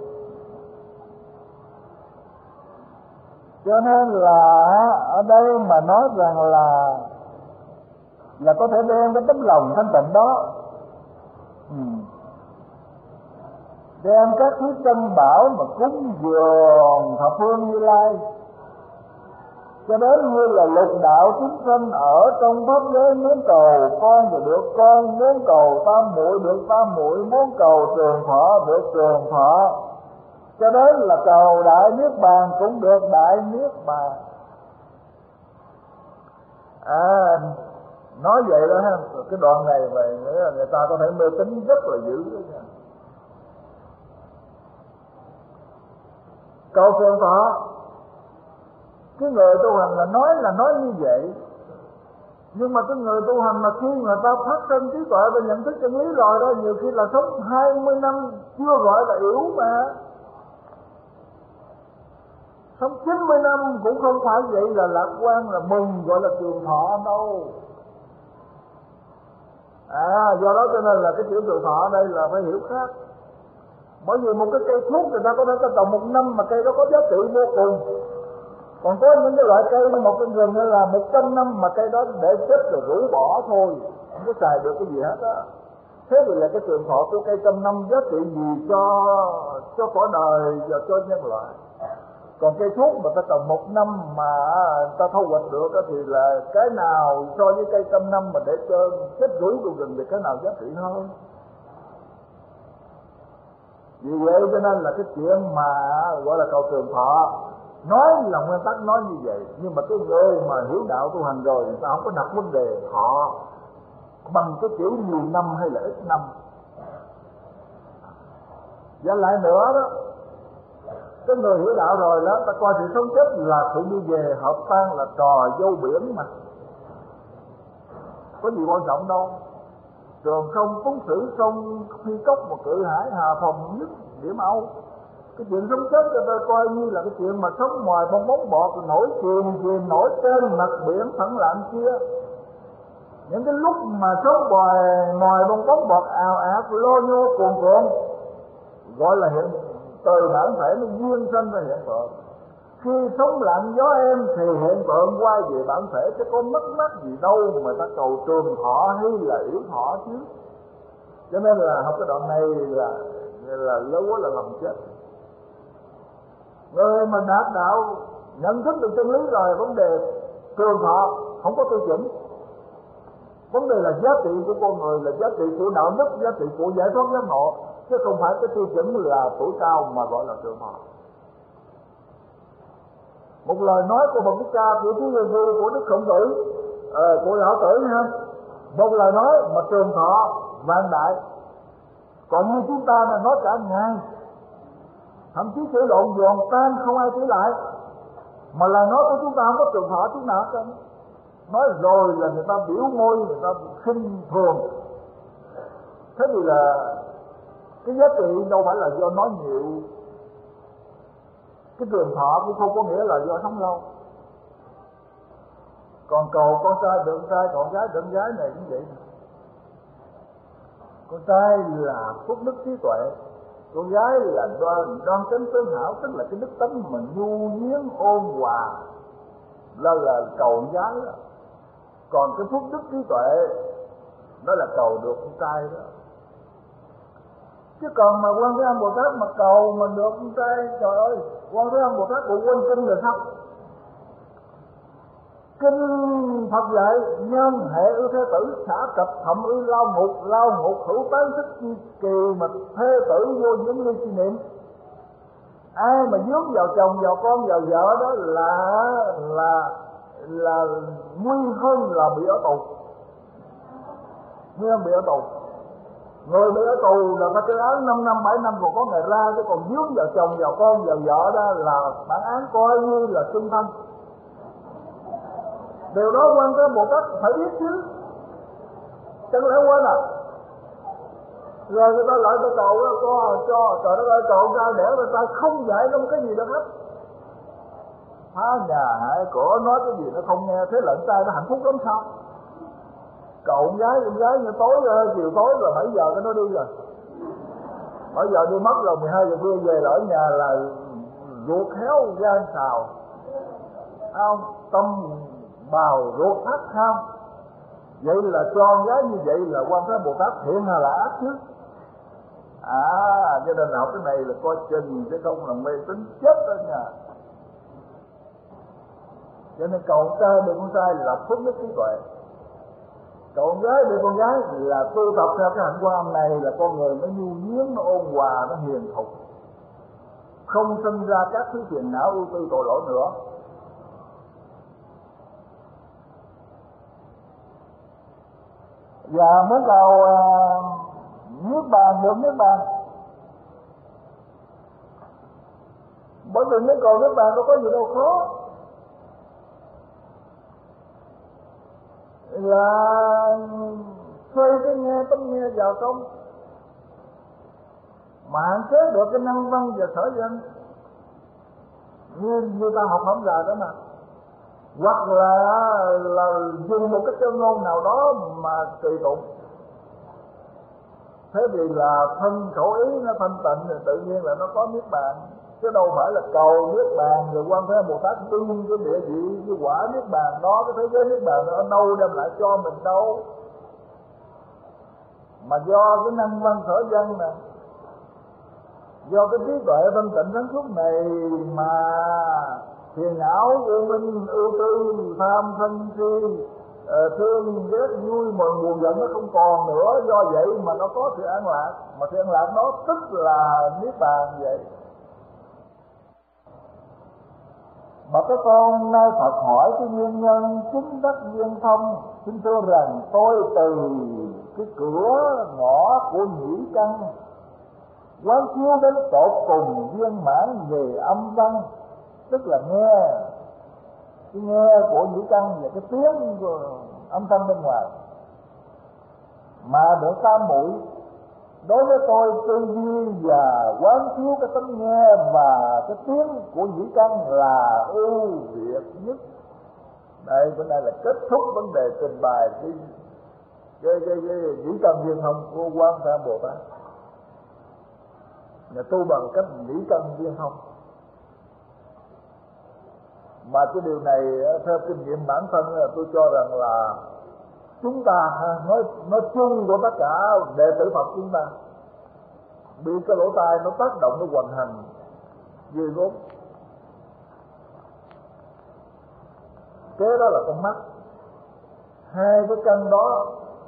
Cho nên là ở đây mà nói rằng là có thể đem cái tấm lòng thanh tịnh đó, đem các thứ chân bảo mà cúng dường thập phương Như Lai, cho đến như là lục đạo chúng sanh ở trong pháp giới, muốn cầu con thì được con, muốn cầu tam muội được tam muội, muốn cầu trường thọ được trường thọ, cho đến là cầu đại niết bàn cũng được đại niết bàn. Nói vậy đó ha, cái đoạn này mà người ta có thể mê tín rất là dữ đó nha. Cầu trường thọ, cái người tu hành là nói như vậy, nhưng mà cái người tu hành mà khi người ta phát sinh trí tuệ và nhận thức chân lý rồi đó, nhiều khi là sống 20 năm chưa gọi là yếu mà, sống 90 năm cũng không phải vậy là lạc quan, là mừng gọi là trường thọ đâu. Do đó cho nên là cái chữ trường thọ ở đây là phải hiểu khác. Bởi vì một cái cây thuốc người ta có thể trồng 1 năm mà cây đó có giá trị vô cùng. Còn có những cái loại cây một cái rừng là 100 năm mà cây đó để chết rồi rũ bỏ thôi, không có xài được cái gì hết á. Thế thì là cái trường thọ của cây 100 năm giá trị gì cho cõi đời và cho nhân loại. Còn cây thuốc mà ta trồng 1 năm mà ta thu hoạch được thì là cái nào so với cây 100 năm mà để cho chết rũ trong rừng thì cái nào giá trị hơn. Vì vậy cho nên là cái chuyện mà gọi là cầu trường thọ nói là nguyên tắc nói như vậy, nhưng mà cái người mà hiểu đạo tu hành rồi người ta không có đặt vấn đề thọ bằng cái kiểu nhiều năm hay là ít năm. Và lại nữa đó, cái người hiểu đạo rồi đó, ta coi sự sống chết là sự đi về hợp tan, là trò vô biển mà có gì quan trọng đâu. Trường không phúng sử sông phi cốc một cự hải hà phòng nhất điểm Âu. Cái chuyện sống chết cho tôi coi như là cái chuyện mà sống ngoài bong bóng bọt nổi chìm nổi trên mặt biển phẳng lặng kia. Những cái lúc mà sống ngoài bong bóng bọt ào ạt lô nhô cuồn gọi là hiện từ bản thể nó duyên sinh ra hiện tượng. Khi sống lặng gió em thì hiện tượng quay về bản thể, chứ có mất mát gì đâu mà ta cầu trường thọ hay là yếu thọ chứ. Cho nên là học cái đoạn này là lâu quá là làm chết. Người mà đạt đạo nhận thức được chân lý rồi, vấn đề trường thọ không có tiêu chuẩn. Vấn đề là giá trị của con người, là giá trị của đạo đức, giá trị của giải thoát giác ngộ, chứ không phải cái tiêu chuẩn là tuổi cao mà gọi là trường thọ. Một lời nói của Phật Thích Ca, của Chúa Giêsu, của Đức Khổng Tử, của Lão Tử ha, một lời nói mà trường thọ vạn đại. Còn như chúng ta là nói cả ngày, thậm chí chửi lộn giòn tan không ai chửi lại, mà lời nói của chúng ta không có trường thọ chút nào hết. Nói rồi là người ta biểu môi, người ta khinh thường. Thế thì là cái giá trị đâu phải là do nói nhiều. Cái trường thọ cũng không có nghĩa là do sống lâu. Còn cầu con trai được trai, con gái được gái này cũng vậy. Con trai là phúc đức trí tuệ, con gái là đoan chánh tướng hảo, tức là cái đức tánh mà nhu nhuyến ôn hòa, là cầu con gái đó. Còn cái phúc đức trí tuệ đó là cầu được con trai đó. Chứ còn mà Quan Thế Âm Bồ Tát mà cầu mà được con trai, trời ơi, Quan Thế Âm Bồ Tát bộ quên kinh rồi sao? Kinh Phật dạy nhân hệ ư thế tử, xả cập thậm ư lao ngục hữu tán thức chi kỳ, mà thế tử vô những ly chi niệm. Ai mà dướng vào chồng, vào con, vào vợ đó là nguy hơn là bị ở tù. Nguy hơn bị ở tù. Người bị ở tù là phải cái án 5 năm 7 năm còn có ngày ra, chứ còn dướng vào chồng, vào con, vào vợ đó là bản án coi như là chung thân. Điều đó Quan Thế Âm Bồ Tát phải biết chứ, chẳng lẽ quên à? Rồi người ta lại ta cầu đó, cho trời đất ơi, cầu ra đẻ người ta không dạy nó cái gì đâu hết. Phá nhà hại cổ, nói cái gì nó không nghe, thế là trai nó hạnh phúc lắm sao? Cậu con gái như tối chiều tối rồi 7 giờ cái nó đi rồi. 7 giờ đi mất rồi, 12 giờ khuya về lại ở nhà là ruột héo gan xào, không tâm bào ruột thắt không. Vậy là cho con gái như vậy là Quan Thế Âm Bồ Tát thiện hay là ác chứ? Cho nên học cái này là coi chừng chứ không là mê tín chết đó nha. Cho nên cầu con trai được con trai là phước đức trí tuệ, cầu con gái được con gái là tu tập theo cái hạnh Quan Âm này, là con người nó nhu nhuyến, nó ôn hòa, nó hiền thục, không sinh ra các thứ phiền não ưu tư tội lỗi nữa. Và muốn cầu niết bàn được niết bàn, bởi vì muốn cầu niết bàn đâu có gì đâu khó, là xoay cái nghe tấm nghe vào trong mà hạn chế được cái năng văn và sở danh như ta học hổng dài đó mà. Hoặc là dùng một cái châm ngôn nào đó mà tùy tụng. Thế thì là thân khẩu ý nó thanh tịnh thì tự nhiên là nó có niết bàn, chứ đâu phải là cầu niết bàn rồi Quan Thế Âm Bồ Tát đương cái địa vị cái quả niết bàn đó, cái thế giới niết bàn nó ở đâu đem lại cho mình đâu, mà do cái năng văn sở dân nè, do cái trí tuệ thanh tịnh sáng suốt này mà phiền não u minh ưu tư tham sân si thương ghét vui mừng buồn giận nó không còn nữa. Do vậy mà nó có sự an lạc, mà sự an lạc đó tức là niết bàn vậy. Mà các con nay Phật hỏi cái nguyên nhân chính đắc viên thông, xin thưa rằng tôi từ cái cửa ngõ của nhĩ căn quán chiếu đến tột cùng viên mãn về âm văn, tức là nghe cái nghe của nhĩ căn và cái tiếng của âm thanh bên ngoài mà được tam muội. Đối với tôi tư duy và quán chiếu cái tánh nghe và cái tiếng của nhĩ căn là ưu việt nhất. Đây bữa nay là kết thúc vấn đề trình bày cái nhĩ căn viên thông của Quan Thế Âm Bồ Tát. Nhà tu bằng cách nhĩ căn viên thông. Mà cái điều này theo kinh nghiệm bản thân là tôi cho rằng là chúng ta nói chung của tất cả đệ tử Phật chúng ta bị cái lỗ tai nó tác động, nó hoành hành ghê gớm. Kế đó là con mắt. Hai cái căn đó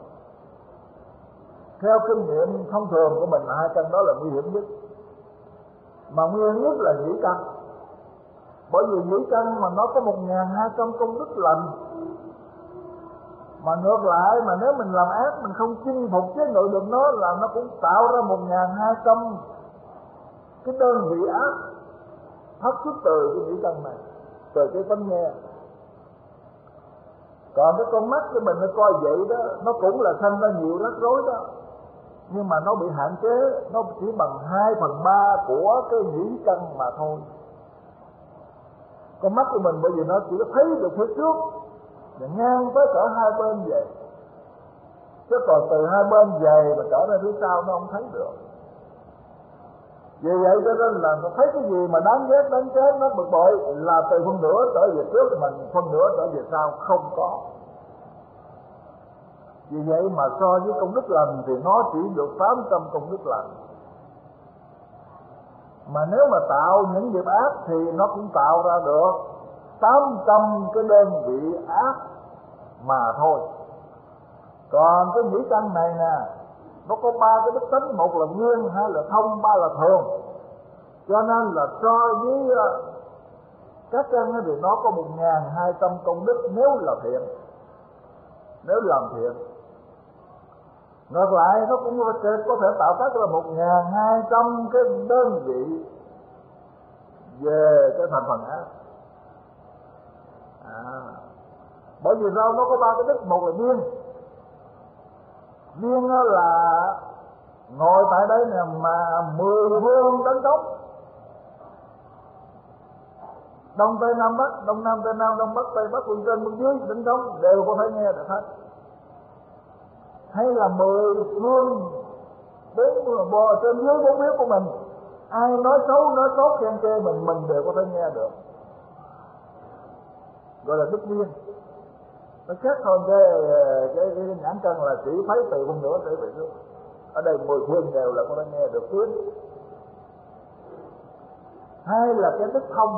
theo kinh nghiệm thông thường của mình, hai căn đó là nguy hiểm nhất. Mà nguy hiểm nhất là nhĩ căn, bởi vì nhĩ căn mà nó có 1200 công đức lành. Mà ngược lại, mà nếu mình làm ác, mình không chinh phục chế ngự được nó, là nó cũng tạo ra 1200 cái đơn vị ác phát xuất từ cái nhĩ căn này, từ cái tánh nghe. Còn cái con mắt của mình nó coi vậy đó, nó cũng là sanh ra nhiều rắc rối đó, nhưng mà nó bị hạn chế, nó chỉ bằng 2/3 của cái nhĩ căn mà thôi. Con mắt của mình bởi vì nó chỉ có thấy được phía trước và ngang tới cỡ hai bên vậy, chứ còn từ hai bên về mà trở ra phía sau nó không thấy được. Vì vậy cho nên là nó thấy cái gì mà đáng ghét đáng chán nó bực bội là từ phân nửa trở về trước mình, phân nửa trở về sau không có. Vì vậy mà so với công đức lành thì nó chỉ được 800 công đức lành. Mà nếu mà tạo những nghiệp ác thì nó cũng tạo ra được 800 cái đơn vị ác mà thôi. Còn cái nhĩ căn này nè, nó có 3 cái đức tính, một là nguyên, hai là thông, ba là thường. Cho nên là so với các căn thì nó có 1200 công đức nếu là thiện, nếu làm thiện. Ngược lại nó cũng có thể tạo tác ra 1200 cái đơn vị về cái thành phần ác. Bởi vì sao? Nó có 3 cái đức, một là duyên. Duyên là ngồi tại đây nè mà 10 phương tấn công, đông tây nam bắc, đông nam tây nam, đông bắc tây bắc, phương trên phương dưới tấn công đều có thể nghe được hết. Hay là 10 phương bò trên dưới bốn phía của mình, ai nói xấu nói tốt khen chê mình đều có thể nghe được, gọi là đức duyên. Nó khác hơn cái nhãn căn là chỉ thấy từ phân nửa trở về trước. Ở đây 10 phương đều là có thể nghe được tiếng. Hay là cái đức thông.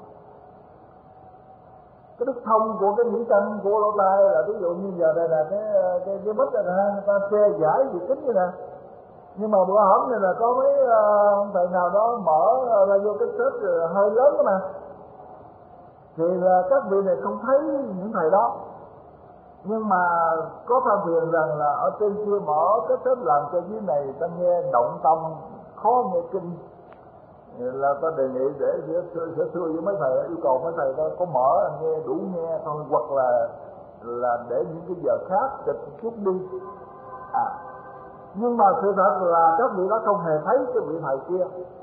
Cái đức thông của cái nhĩ căn của lỗ tai là ví dụ như giờ đây là cái bích này nè, người ta che giải gì kính như nè, nhưng mà bữa hổm này là có mấy ông thầy nào đó mở ra vô cái xếp hơi lớn đó mà, thì là các vị này không thấy những thầy đó. Nhưng mà có than phiền rằng là ở trên kia mở cái xếp làm cho dưới này ta nghe động tâm, khó nghe kinh. Là ta đề nghị để sẽ thưa với mấy thầy, yêu cầu mấy thầy đó có mở nghe đủ nghe thôi, hoặc là để những cái giờ khác kịch chút đi. Nhưng mà sự thật là các vị đó không hề thấy cái vị thầy kia.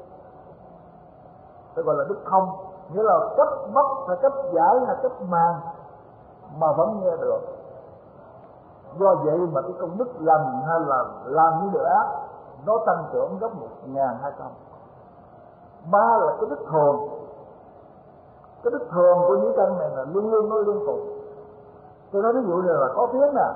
Cái gọi là đức thông, nghĩa là cách bắt hay cách giải hay cách màng mà vẫn nghe được. Do vậy mà cái công đức lành hay là làm những điều ác nó tăng trưởng gấp 1200. 3 là cái đức thường. Cái đức thường của nhĩ căn này là luôn luôn nói liên tục. Tôi nói ví dụ như là có tiếng nè,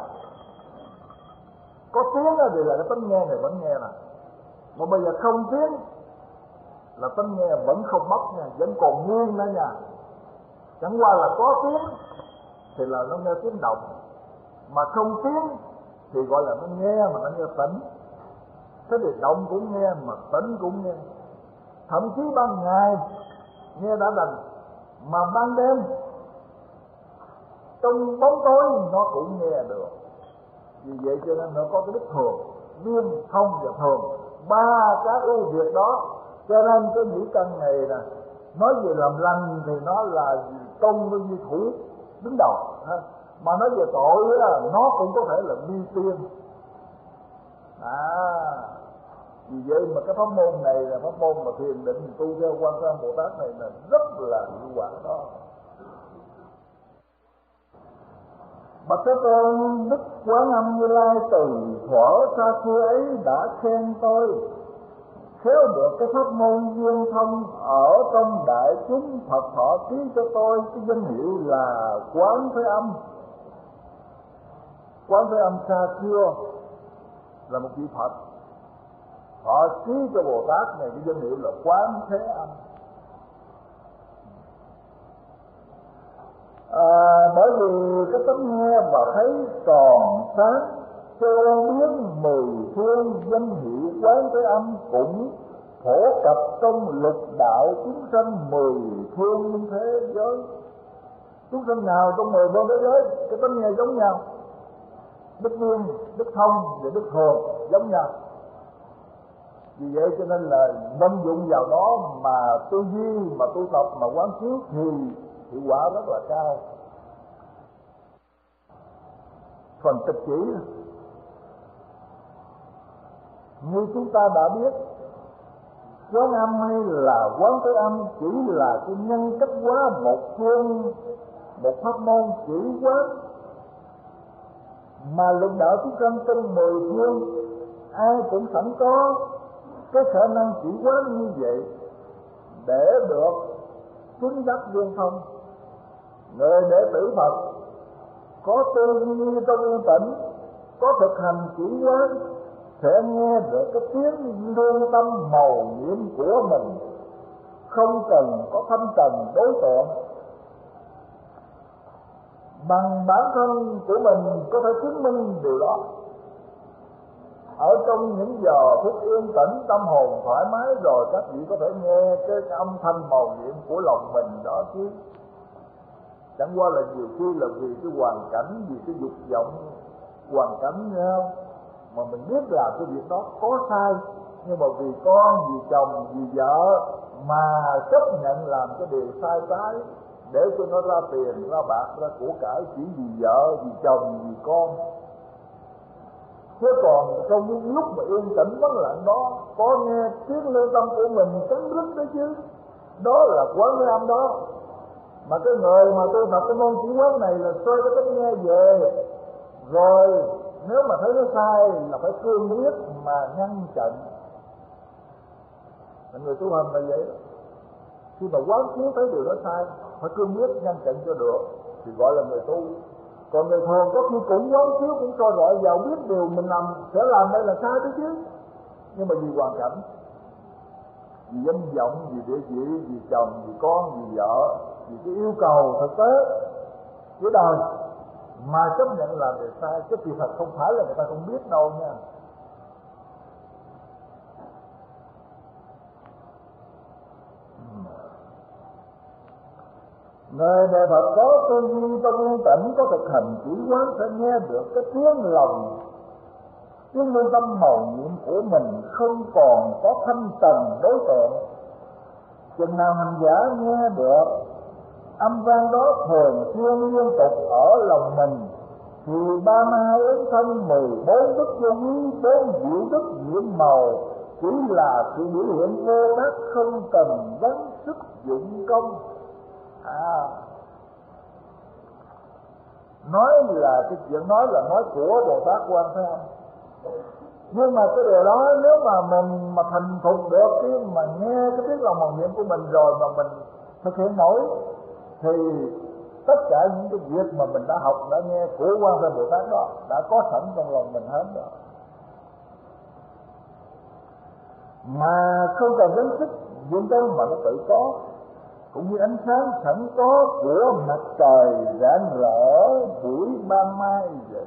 có tiếng thì là cái tánh nghe này vẫn nghe nè, mà bây giờ không tiếng là tánh nghe vẫn không mất nha, vẫn còn nguyên đó nha. Chẳng qua là có tiếng thì là nó nghe tiếng động, mà không tiếng thì gọi là nó nghe mà nó nghe tỉnh. Thế thì động cũng nghe mà tỉnh cũng nghe. Thậm chí ban ngày nghe đã đành, mà ban đêm trong bóng tối nó cũng nghe được. Vì vậy cho nên nó có cái đức thường, duyên, thông và thường, 3 cái ưu việt đó. Cho nên cái nhĩ căn này nè, nói về làm lành thì nó là công như thủ đứng đầu, mà nói về tội là nó cũng có thể là vi tiên. Vì vậy mà cái pháp môn này là pháp môn mà thiền định tu theo Quan Thế Âm Bồ Tát này là rất là hiệu quả đó. Bạch Thế Tôn, Đức Quán Âm Như Lai từ thuở xa xưa ấy đã khen tôi khéo được cái pháp môn duyên thông ở trong đại chúng, Phật thọ ký cho tôi cái danh hiệu là Quán Thế Âm. Quán Thế Âm xa xưa là một vị Phật, họ ký cho Bồ Tát này cái danh hiệu là Quán Thế Âm. Bởi vì cái tấm nghe và thấy còn sáng, cho biết 10 phương danh hiệu Quán Thế Âm cũng phổ cập trong lục đạo chúng sanh 10 phương thế giới. Chúng sanh nào trong 10 phương thế giới cái tấm nghe giống nhau, đức duyên, đức thông và đức thường giống nhau. Vì vậy cho nên là vận dụng vào đó mà tư duy, mà tu tập, mà quán chiếu thì hiệu quả rất là cao. Phần tịch chỉ như chúng ta đã biết, Quán Âm hay là Quán Thế Âm chỉ là cái nhân cách hóa một phương, một pháp môn chỉ quán mà luận đạo chúng sanh trong 10 phương ai cũng sẵn có cái khả năng chỉ quán như vậy để được chứng đắc viên thông. Người đệ tử Phật có tư duy trong yên tĩnh, có thực hành chỉ quán, sẽ nghe được cái tiếng lương tâm màu nhiệm của mình, không cần có thanh trần đối tượng. Bằng bản thân của mình có thể chứng minh điều đó. Ở trong những giờ phút yên tĩnh, tâm hồn thoải mái rồi, các vị có thể nghe cái âm thanh màu nhiệm của lòng mình đó chứ. Chẳng qua là nhiều khi là vì cái hoàn cảnh, vì cái dục vọng hoàn cảnh nhau mà mình biết là cái việc đó có sai, nhưng mà vì con, vì chồng, vì vợ mà chấp nhận làm cái điều sai trái để cho nó ra tiền, ra bạc, ra của cải, chỉ vì vợ, vì chồng, vì con. Thế còn trong những lúc mà yên tĩnh vắng lặng đó, có nghe tiếng lương tâm của mình cắn rứt đấy chứ, đó là quán cái âm đó. Mà cái người mà tu tập cái môn chỉ quán này là xoay cái tính nghe về, rồi nếu mà thấy nó sai là phải cương quyết mà ngăn chặn. Người tu hành là vậy đó. Khi mà quán chiếu thấy điều đó sai, phải cương quyết ngăn chặn cho được thì gọi là người tu. Còn người thường có khi cũng quán chiếu, cũng soi rọi vào, biết điều mình làm sẽ làm đây là sai đấy chứ, nhưng mà vì hoàn cảnh, vì danh vọng, vì địa vị, vì chồng, vì con, vì vợ, vì cái yêu cầu thực tế của đời mà chấp nhận làm điều sai, chứ kỳ thật không phải là người ta không biết đâu nha. Người đệ Phật có tư duy trong yên tĩnh, có thực hành chỉ quán, sẽ nghe được cái tiếng lòng, tiếng lương tâm màu nhiệm của mình, không còn có thanh trần đối tượng. Chừng nào hành giả nghe được âm vang đó thường xuyên liên tục ở lòng mình, thì 32 ứng thân, 14 đức vô quý, 4 diệu đức nhiệm màu chỉ là sự biểu hiện vô tác, không cần gắng sức dụng công. Nói là cái chuyện nói là nói của Bồ Tát Quan Thế Âm, nhưng mà cái điều đó nếu mà mình mà thành thục được cái mà nghe cái tiếng lòng màu nhiệm của mình rồi mà mình thực hiện nổi, thì tất cả những cái việc mà mình đã học, đã nghe của Quan Thế Bồ Tát đó đã có sẵn trong lòng mình hết rồi, mà không cần gắng sức dụng công mà nó tự có. Cũng như ánh sáng sẵn có của mặt trời rạng rỡ buổi ban mai vậy.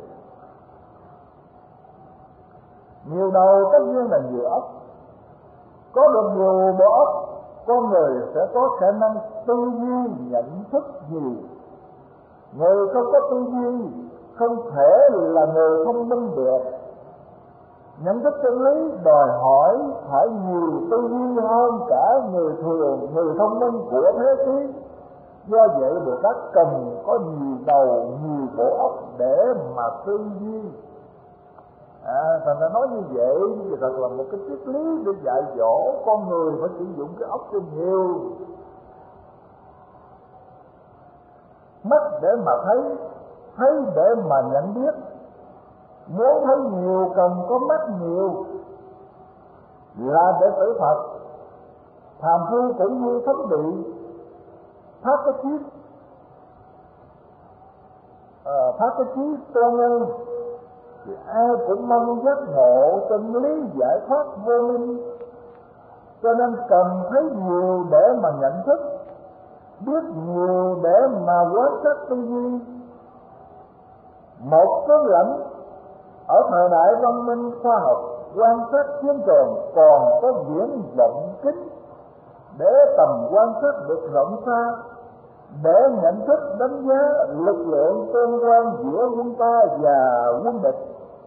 Nhiều đầu tất nhiên là nhiều óc, có được nhiều bộ óc, con người sẽ có khả năng tư duy nhận thức nhiều. Người không có tư duy không thể là người thông minh được. Nhận thức chân lý đòi hỏi phải nhiều tư duy hơn cả người thường, người thông minh của thế kỷ. Do vậy Bồ Tát cần có nhiều đầu, nhiều bộ óc để mà tư duy. Thành ra nói như vậy thì thật là một cái triết lý để dạy dỗ con người phải sử dụng cái óc cho nhiều. Mắt để mà thấy, thấy để mà nhận biết. Muốn thấy nhiều cần có mắt nhiều. Là đệ tử Phật, phàm phu cũng như thánh địa, phát cái trí tôn nhân, thì ai cũng mong giác ngộ chân lý giải thoát vô minh. Cho nên cần thấy nhiều để mà nhận thức, biết nhiều để mà quán sát tư duy. Một tướng lãnh ở thời đại văn minh khoa học quan sát chiến trường còn có viễn vọng kính để tầm quan sát được rộng xa, để nhận thức đánh giá lực lượng tương quan giữa quân ta và quân địch.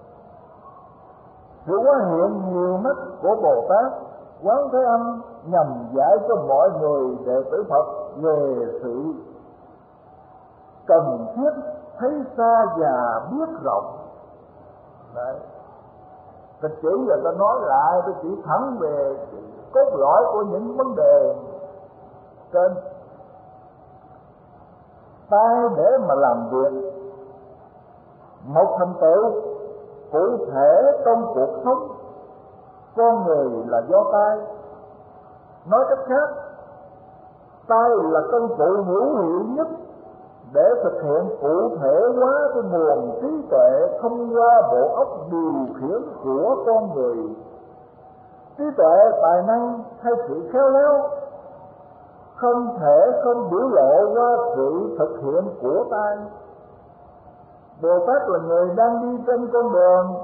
Sự hóa hiện nhiều mắt của Bồ Tát Quán Thế Âm nhằm dạy cho mọi người đệ tử Phật về sự cần thiết thấy xa và biết rộng. Đấy. Tôi chỉ là tôi nói lại, tôi chỉ thẳng về cốt lõi của những vấn đề trên. Tai để mà làm việc, một thành tựu cụ thể trong cuộc sống. Con người là do tay. Nói cách khác, tay là công cụ hữu hiệu nhất để thực hiện cụ thể hóa cái nguồn trí tuệ thông qua bộ óc điều khiển của con người. Trí tuệ, tài năng hay sự khéo léo không thể không biểu lộ qua sự thực hiện của tay. Bồ Tát là người đang đi trên con đường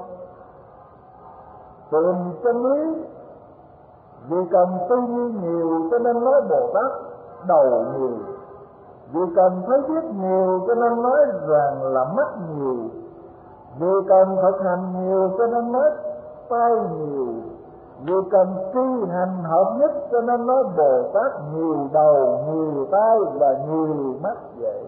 tìm chân lý. Vì cần tư duy nhiều cho nên nói Bồ Tát đầu nhiều. Vì cần thấy biết nhiều cho nên nói rằng là mắt nhiều. Vì cần thực hành nhiều cho nên nói tay nhiều. Vì cần tri hành hợp nhất cho nên nói Bồ Tát nhiều đầu, nhiều tay và nhiều mắt vậy.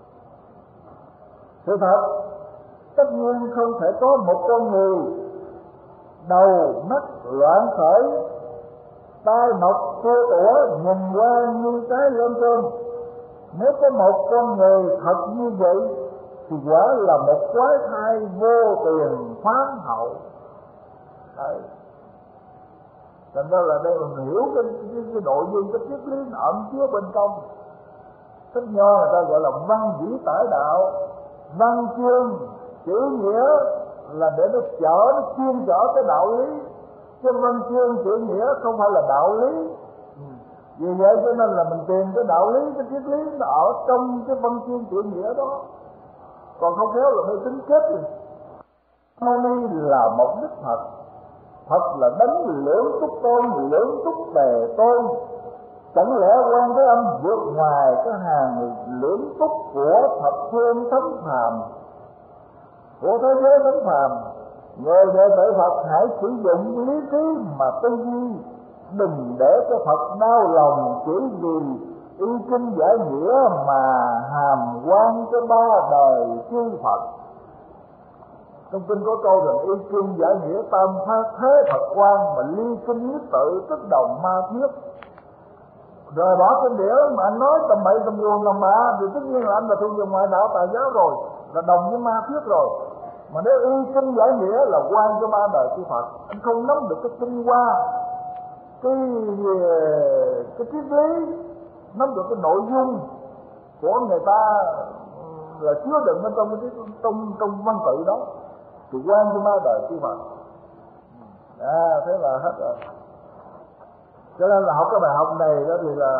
Sự thật, tất nhiên không thể có một con người đầu mắt loạn khởi, tai mọc tua tủa nhìn qua như cái lên cơn. Nếu có một con người thật như vậy thì quả là một quái thai vô tiền khoáng hậu. Đấy. Thành ra là đây mình hiểu cái nội dung, cái triết lý ẩn chứa bên trong. Sách Nho người ta gọi là văn vĩ tải đạo. Văn chương chữ nghĩa là để nó chuyên chở cái đạo lý, chứ văn chương chữ nghĩa không phải là đạo lý. Vì vậy cho nên là mình tìm cái đạo lý, cái triết lý nó ở trong cái văn chương chữ nghĩa đó. Còn không khéo là hơi tính kết rồi. Mâu Ni là một đức Phật. Phật là đấng lưỡng túc tôn, lưỡng túc bề tôn. Chẳng lẽ Quan Thế Âm vượt ngoài cái hàng lưỡng túc của thập phương thánh phàm, của thế giới thánh phàm? Người đệ tử Phật hãy sử dụng lý trí mà tư duy, đừng để cho Phật đau lòng chỉ vì y kinh giải nghĩa mà hàm quan cho ba đời chư Phật. Trong kinh có câu rằng y kinh giải nghĩa tam phát thế Phật quan, mà ly kinh nhất tự tức đồng ma thiết. Rồi bỏ kinh điển mà anh nói tầm bậy tầm buồn tầm bạ thì tất nhiên là anh là thuộc về ngoại đạo tà giáo rồi, là đồng với ma thiết rồi. Mà nếu y kinh giải nghĩa là quan cho ba đời chư Phật, anh không nắm được cái tinh hoa, cái triết lý, nắm được cái nội dung của người ta là chứa đựng bên trong văn tự đó, thì quan cho ba đời chư Phật. Thế là hết rồi. Cho nên là học cái bài học này đó thì là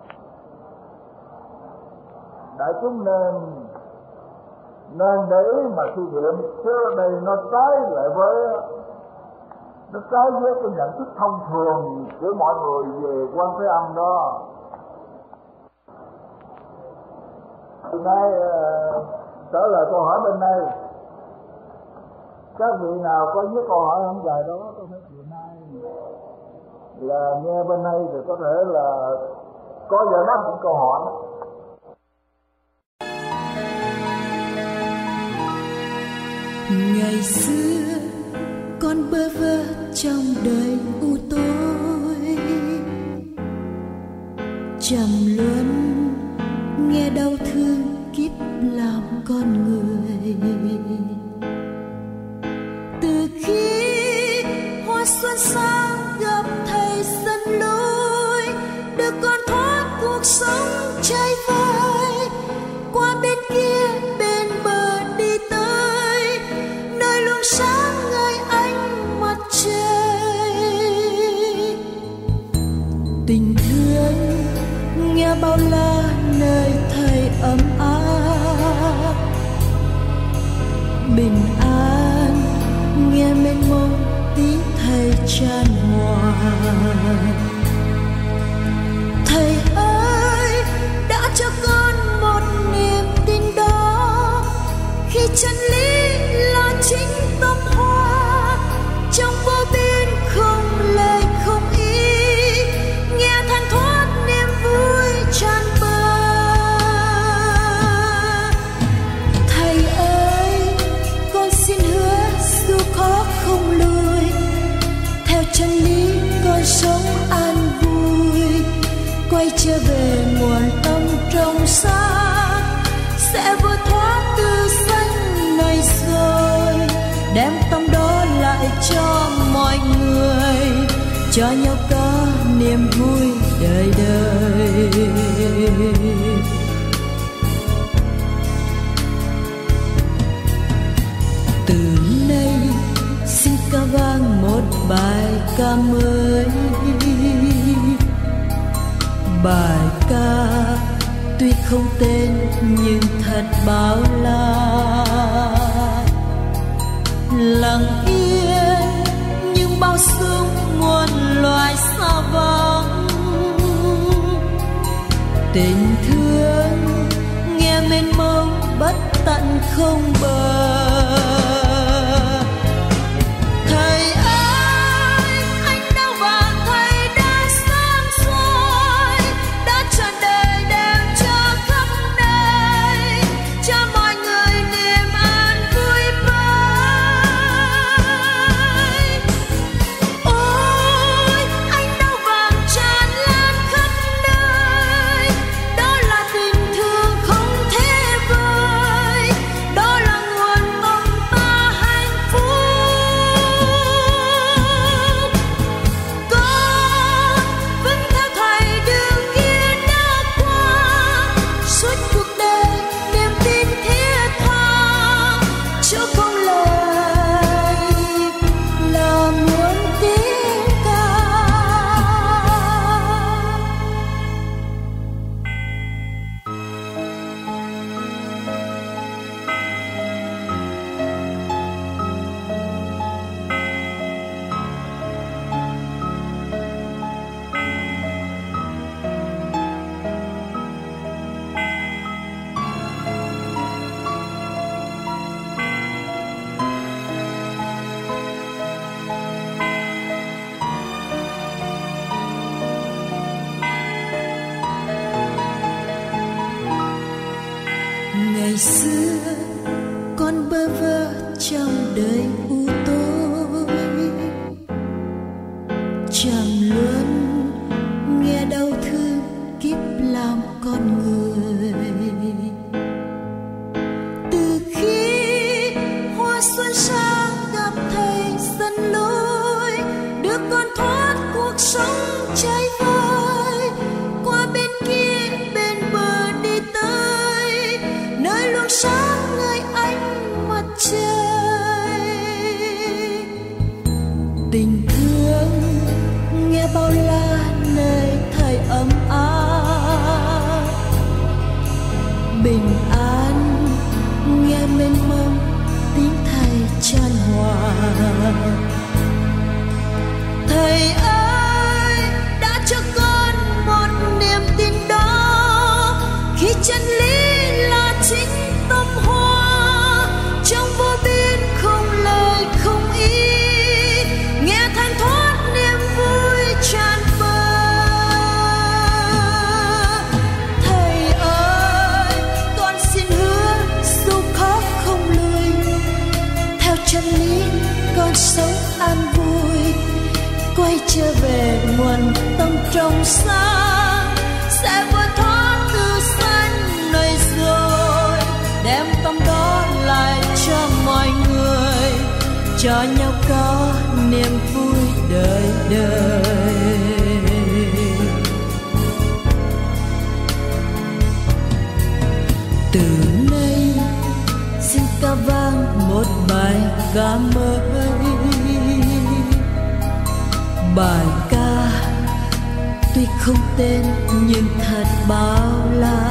đại chúng nên để ý mà suy nghiệm, chứ ở đây nó trái lại với cái nhận thức thông thường của mọi người về Quan Thế Âm đó. Hôm nay trở lại câu hỏi bên đây. Các vị nào có viết câu hỏi không dài đó có thể chiều nay là nghe bên đây thì có thể là có giải đáp những câu hỏi. Ngày xưa con bơ vơ trong đời u tối, trầm luân nghe đau thương kiếp làm con người. Từ khi hoa xuân sang gặp thầy dẫn lối, được con thoát cuộc sống trai vơi, qua bên kia bên bờ đi tới nơi luồng sáng ngời ánh mặt trời. Tình thương nghe bao la nơi thầy ấm áp, bình an nghe mênh mông tiếng thầy chan hòa. Thầy ơi đã cho con một niềm tin đó, khi chân lý là chính tâm hoa, trong vô biên không lời không ý, nghe thanh thoát niềm vui tràn bờ. Thầy ơi con xin hứa dù khó không lùi, theo chân lý con sống an vui, quay trở về nguồn tâm trong sáng, sẽ vượt thoát từ sanh nơi rồi, đem tâm đó lại cho mọi người, cho nhau có niềm vui đời đời. Từ nay xin ca vang một bài ca mới, bài ca tuy không tên nhưng thật bao la. Lặng yên nhưng bao sương muôn loài xa vắng, tình thương nghe mênh mông bất tận không bờ. Thầy ơi, ánh đao vàng thầy đã sáng soi, đã tràn đầy đem cho khắp nơi, cho mọi người niềm an vui vơi. Ôi, ánh đao vàng tràn lan khắp nơi, đó là tình thương không thể vơi, đó là nguồn bông ta hạnh phúc. Con vẫn theo thầy đường kia đã qua, suốt cuộc đời niềm tin thiết tha, chỗ không lời là muốn tiếng ca. Ngày xưa con bơ vơ trong đời u tối, chẳng luôn nghe đau thương kiếp làm con người. Từ khi hoa xuân sang gặp thầy dẫn lối, đưa con thoát cuộc sống cháy vơi, qua bên kia bên bờ đi tới nơi luôn sáng ngời ánh mặt trời. Tình thương nghe bao la nơi thầy ấm áp, bình an nghe mênh mông tiếng thầy chan hòa. Thầy ơi, đã cho con một niềm tin đó, khi chân lý là chính tâm hoa, trong vô biên không lời không ý, nghe thanh thoát niềm vui tràn bờ. Thầy ơi, con xin hứa dù khó không lùi, theo chân lý con sống an vui, quay trở về nguồn tâm trong sáng, sẽ vượt thoát từ xanh nơi rồi, đem tâm đó lại cho mọi người, cho nhau có niềm vui đời đời. Từ nay xin ca vang một bài ca mới, bài ca tuy không tên nhưng thật bao la.